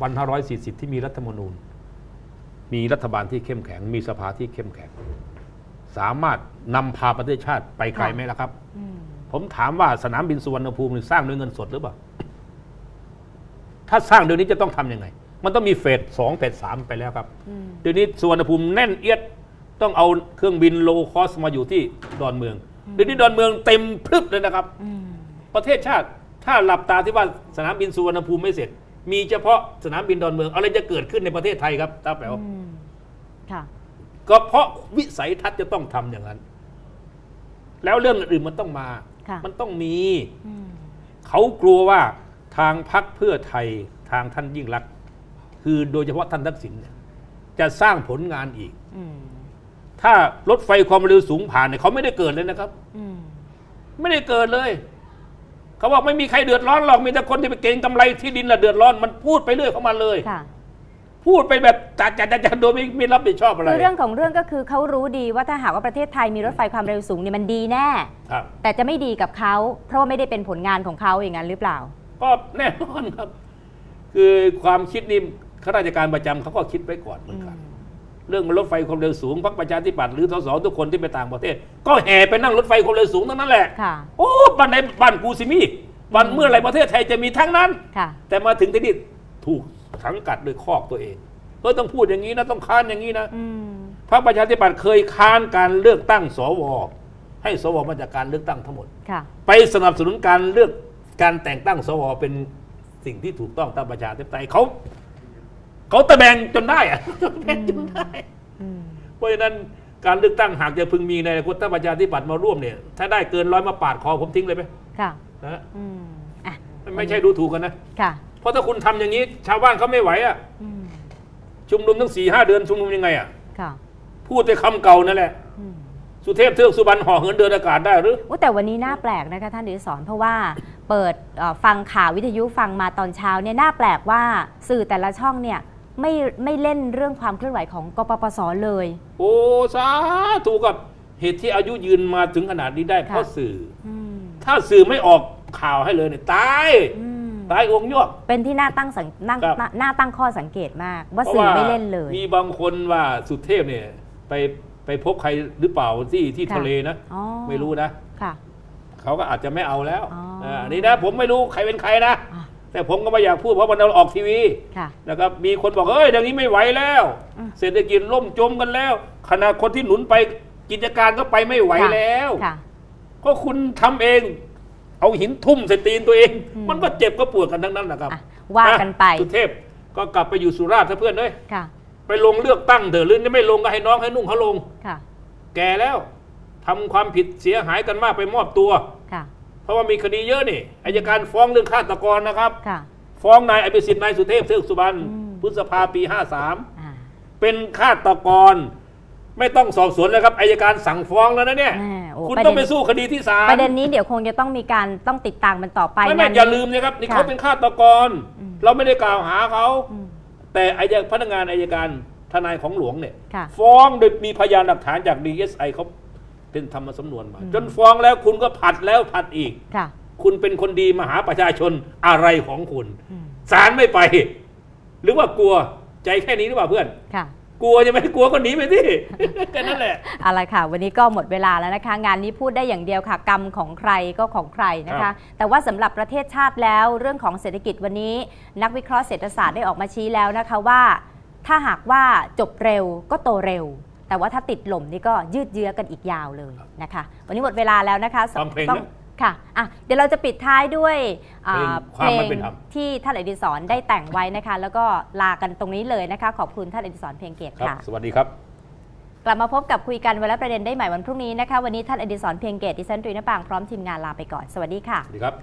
2540 ที่มีรัฐธรรมนูญมีรัฐบาลที่เข้มแข็งมีสภาที่เข้มแข็งสามารถนำพาประเทศชาติไปไกลไหมล่ะครับผมถามว่าสนามบินสุวรรณภูมิสร้างด้วยเงินสดหรือเปล่าถ้าสร้างเดี๋ยวนี้จะต้องทำยังไงมันต้องมีเฟส 2 เฟส 3ไปแล้วครับเดี๋ยวนี้สุวรรณภูมิแน่นเอียดต้องเอาเครื่องบินโลคอสมาอยู่ที่ดอนเมืองเดี๋ยวนี้ดอนเมืองเต็มพรึบเลยนะครับประเทศชาติถ้าหลับตาที่ว่าสนามบินสุวรรณภูมิไม่เสร็จมีเฉพาะสนามบินดอนเมืองอะไรจะเกิดขึ้นในประเทศไทยครับตาแป๋วก็เพราะวิสัยทัศน์จะต้องทำอย่างนั้นแล้วเรื่องอื่นมันต้องมามันต้องมีเขากลัวว่าทางพรรคเพื่อไทยทางท่านยิ่งลักษณ์คือโดยเฉพาะท่านทักษิณจะสร้างผลงานอีกถ้ารถไฟความเร็วสูงผ่านเนี่ยเขาไม่ได้เกิดเลยนะครับไม่ได้เกิดเลยเขาบอกไม่มีใครเดือดร้อนหรอกมีแต่คนที่ไปเก็งกำไรที่ดินละเดือดร้อนมันพูดไปเรื่อยเข้ามาเลยพูดไปแบบจัดโดยไม่รับผิดชอบอะไรเรื่องของเรื่องก็คือเขารู้ดีว่าถ้าหากว่าประเทศไทยมีรถไฟความเร็วสูงเนี่ยมันดีแน่แต่จะไม่ดีกับเขาเพราะว่าไม่ได้เป็นผลงานของเขาอย่างนั้นหรือเปล่าก็แน่นอนครับคือความคิดนี้ข้าราชการประจำเขาก็คิดไว้ก่อนเหมือนกันเรื่องรถไฟความเร็วสูงพรรคประชาธิปัตย์หรือสสทุกคนที่ไปต่างประเทศก็แห่ไปนั่งรถไฟความเร็วสูงทั้งนั้นแหละโอ้บ้านไหนบ้านกูสิมีบ้านเมื่อไรประเทศไทยจะมีทั้งนั้นแต่มาถึงที่นี่ถูกสังกัดโดยคอกตัวเองต้องพูดอย่างนี้นะต้องค้านอย่างนี้นะพรรคประชาธิปัตย์เคยค้านการเลือกตั้งสวให้สวมาจากการเลือกตั้งทั้งหมดไปสนับสนุนการเลือกการแต่งตั้งสวเป็นสิ่งที่ถูกต้องตามประชาธิปไตยเขาตะแบงจนได้อะจนได้เพราะฉะนั้นการเลือกตั้งหากจะพึงมีในอนาคตถ้าประชาธิปัตย์มาร่วมเนี่ยถ้าได้เกิน100มาปาดคอผมทิ้งเลยไหมค่ะนะอ่ะไม่ใช่ดูถูกกันนะค่ะเพราะถ้าคุณทำอย่างนี้ชาวบ้านเขาไม่ไหวอ่ะชุมนุมตั้ง4-5 เดือนชุมนุมยังไงอ่ะค่ะพูดแต่คำเก่านั่นแหละสุเทพเทือกสุบรรณห่อเหินเดินอากาศได้หรือแต่วันนี้น่าแปลกนะคะท่านอดิศรเพราะว่าเปิดฟังข่าววิทยุฟังมาตอนเช้าเนี่ยน่าแปลกว่าสื่อแต่ละช่องเนี่ยไม่เล่นเรื่องความเคลื่อนไหวของกปปสเลยโอ้สาธุกับเหตุที่อายุยืนมาถึงขนาดนี้ได้เพราะสื่อถ้าสื่อไม่ออกข่าวให้เลยเนี่ยตายองค์ยวกเป็นที่น่าตั้งข้อสังเกตมากว่าสื่อไม่เล่นเลยมีบางคนว่าสุเทพเนี่ยไปพบใครหรือเปล่าที่ทะเลนะไม่รู้นะเขาก็อาจจะไม่เอาแล้วอันนี้นะผมไม่รู้ใครเป็นใครนะแต่ผมก็ไม่อยากพูดเพราะมันออกทีวีนะครับมีคนบอกเฮ้ยอย่างนี้ไม่ไหวแล้วเศรษฐกิจล่มจมกันแล้วขณะคนที่หนุนไปกิจการก็ไปไม่ไหวแล้วก็คุณทำเองเอาหินทุ่มใส่ตีนตัวเองมันก็เจ็บก็ปวดกันทั้งนั้นนะครับว่ากันไปสุเทพก็กลับไปอยู่สุราษฎร์เพื่อนเลยไปลงเลือกตั้งเถอะหรือไม่ลงก็ให้น้องให้นุ่งเขาลงแก่แล้วทำความผิดเสียหายกันมากไปมอบตัวเพราะว่ามีคดีเยอะนี่อัยการฟ้องเรื่องฆาตกรนะครับฟ้องนายอภิสิทธิ์นายสุเทพเทือกสุบรรณพฤษภาปี53เป็นฆาตกรไม่ต้องสอบสวนแล้วครับอัยการสั่งฟ้องแล้วนะเนี่ยคุณต้องไปสู้คดีที่ศาลประเด็นนี้เดี๋ยวคงจะต้องมีการต้องติดตามมันต่อไปไม่อย่าลืมนะครับนี่เขาเป็นฆาตกรเราไม่ได้กล่าวหาเขาแต่พนักงานอัยการทนายของหลวงเนี่ยฟ้องโดยมีพยานหลักฐานจาก DSI เขาเป็นทำมาสำนวนมาจนฟ้องแล้วคุณก็ผัดแล้วผัดอีกคุณเป็นคนดีมาหาประชาชนอะไรของคุณศาลไม่ไปหรือว่ากลัวใจแค่นี้หรือเปล่าเพื่อนกลัวจะไม่กลัวก็หนีไปที่แค่นั้นแหละอะไรค่ะวันนี้ก็หมดเวลาแล้วนะคะงานนี้พูดได้อย่างเดียวค่ะกรรมของใครก็ของใครนะคะแต่ว่าสำหรับประเทศชาติแล้วเรื่องของเศรษฐกิจวันนี้นักวิเคราะห์เศรษฐศาสตร์ได้ออกมาชี้แล้วนะคะว่าถ้าหากว่าจบเร็วก็โตเร็วแต่ว่าถ้าติดหล่มนี่ก็ยืดเยื้อกันอีกยาวเลยนะคะวันนี้หมดเวลาแล้วนะคะต้องค่ะเดี๋ยวเราจะปิดท้ายด้วยเพลงที่ท่านอดิศรได้แต่งไว้นะคะแล้วก็ลากันตรงนี้เลยนะคะขอบคุณท่านอดิศรเพียงเกตค่ะสวัสดีครับกลับมาพบกับคุยกันวันละประเด็นได้ใหม่วันพรุ่งนี้นะคะวันนี้ท่านอดิศรเพียงเกตดิฉันตรีณปางพร้อมทีมงานลาไปก่อนสวัสดีค่ะสวัสดีครับ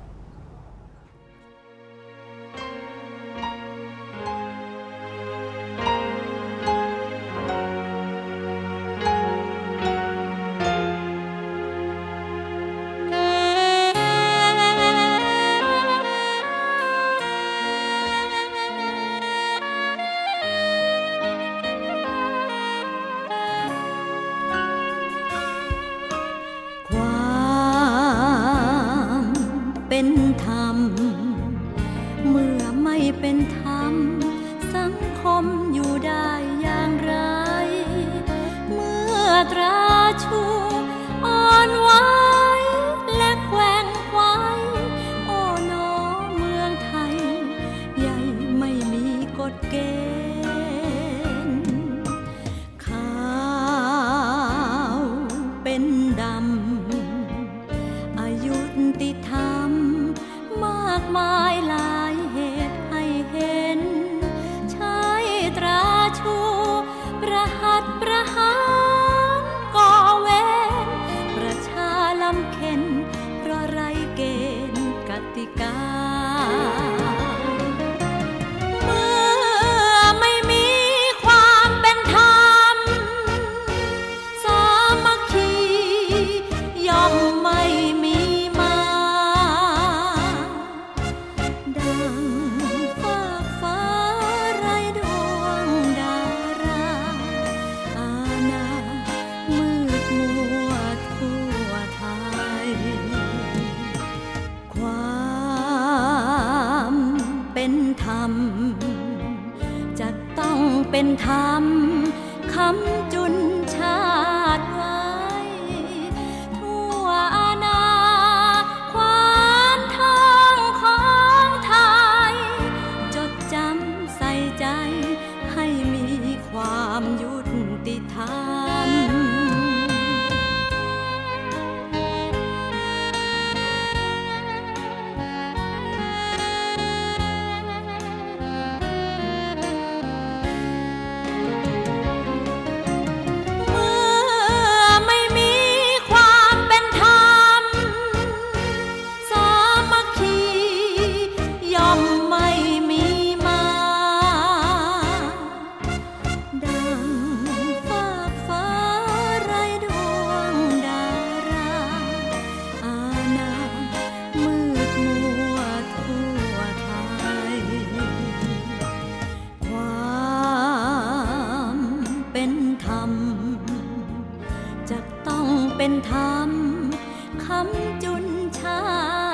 เป็นธรรมเมื่อไม่เป็นธรรมสังคมอยู่ได้อย่างไรเมื่อตราชูอ่อนไหวและแกว่งไกวโอ้น้อเมืองไทยใหญ่ไม่มีกฎเกณฑ์ขาวเป็นดำอายุติธรรมมากมายหลายเหตุให้เห็นใช้ตราชูประหัตประหารก่อเวรประชาลำเค็ญเพราะไรเกณฑ์กติกาเมื่อไม่มีความเป็นธรรมสามัคคีย่อมไม่มีจะต้องเป็นธรรมคำจุนชาติไว้ทั่วอาณาขวานทองของไทยจดจำใส่ใจให้มีความยุติธรรมเป็นธรรมคำจุนชา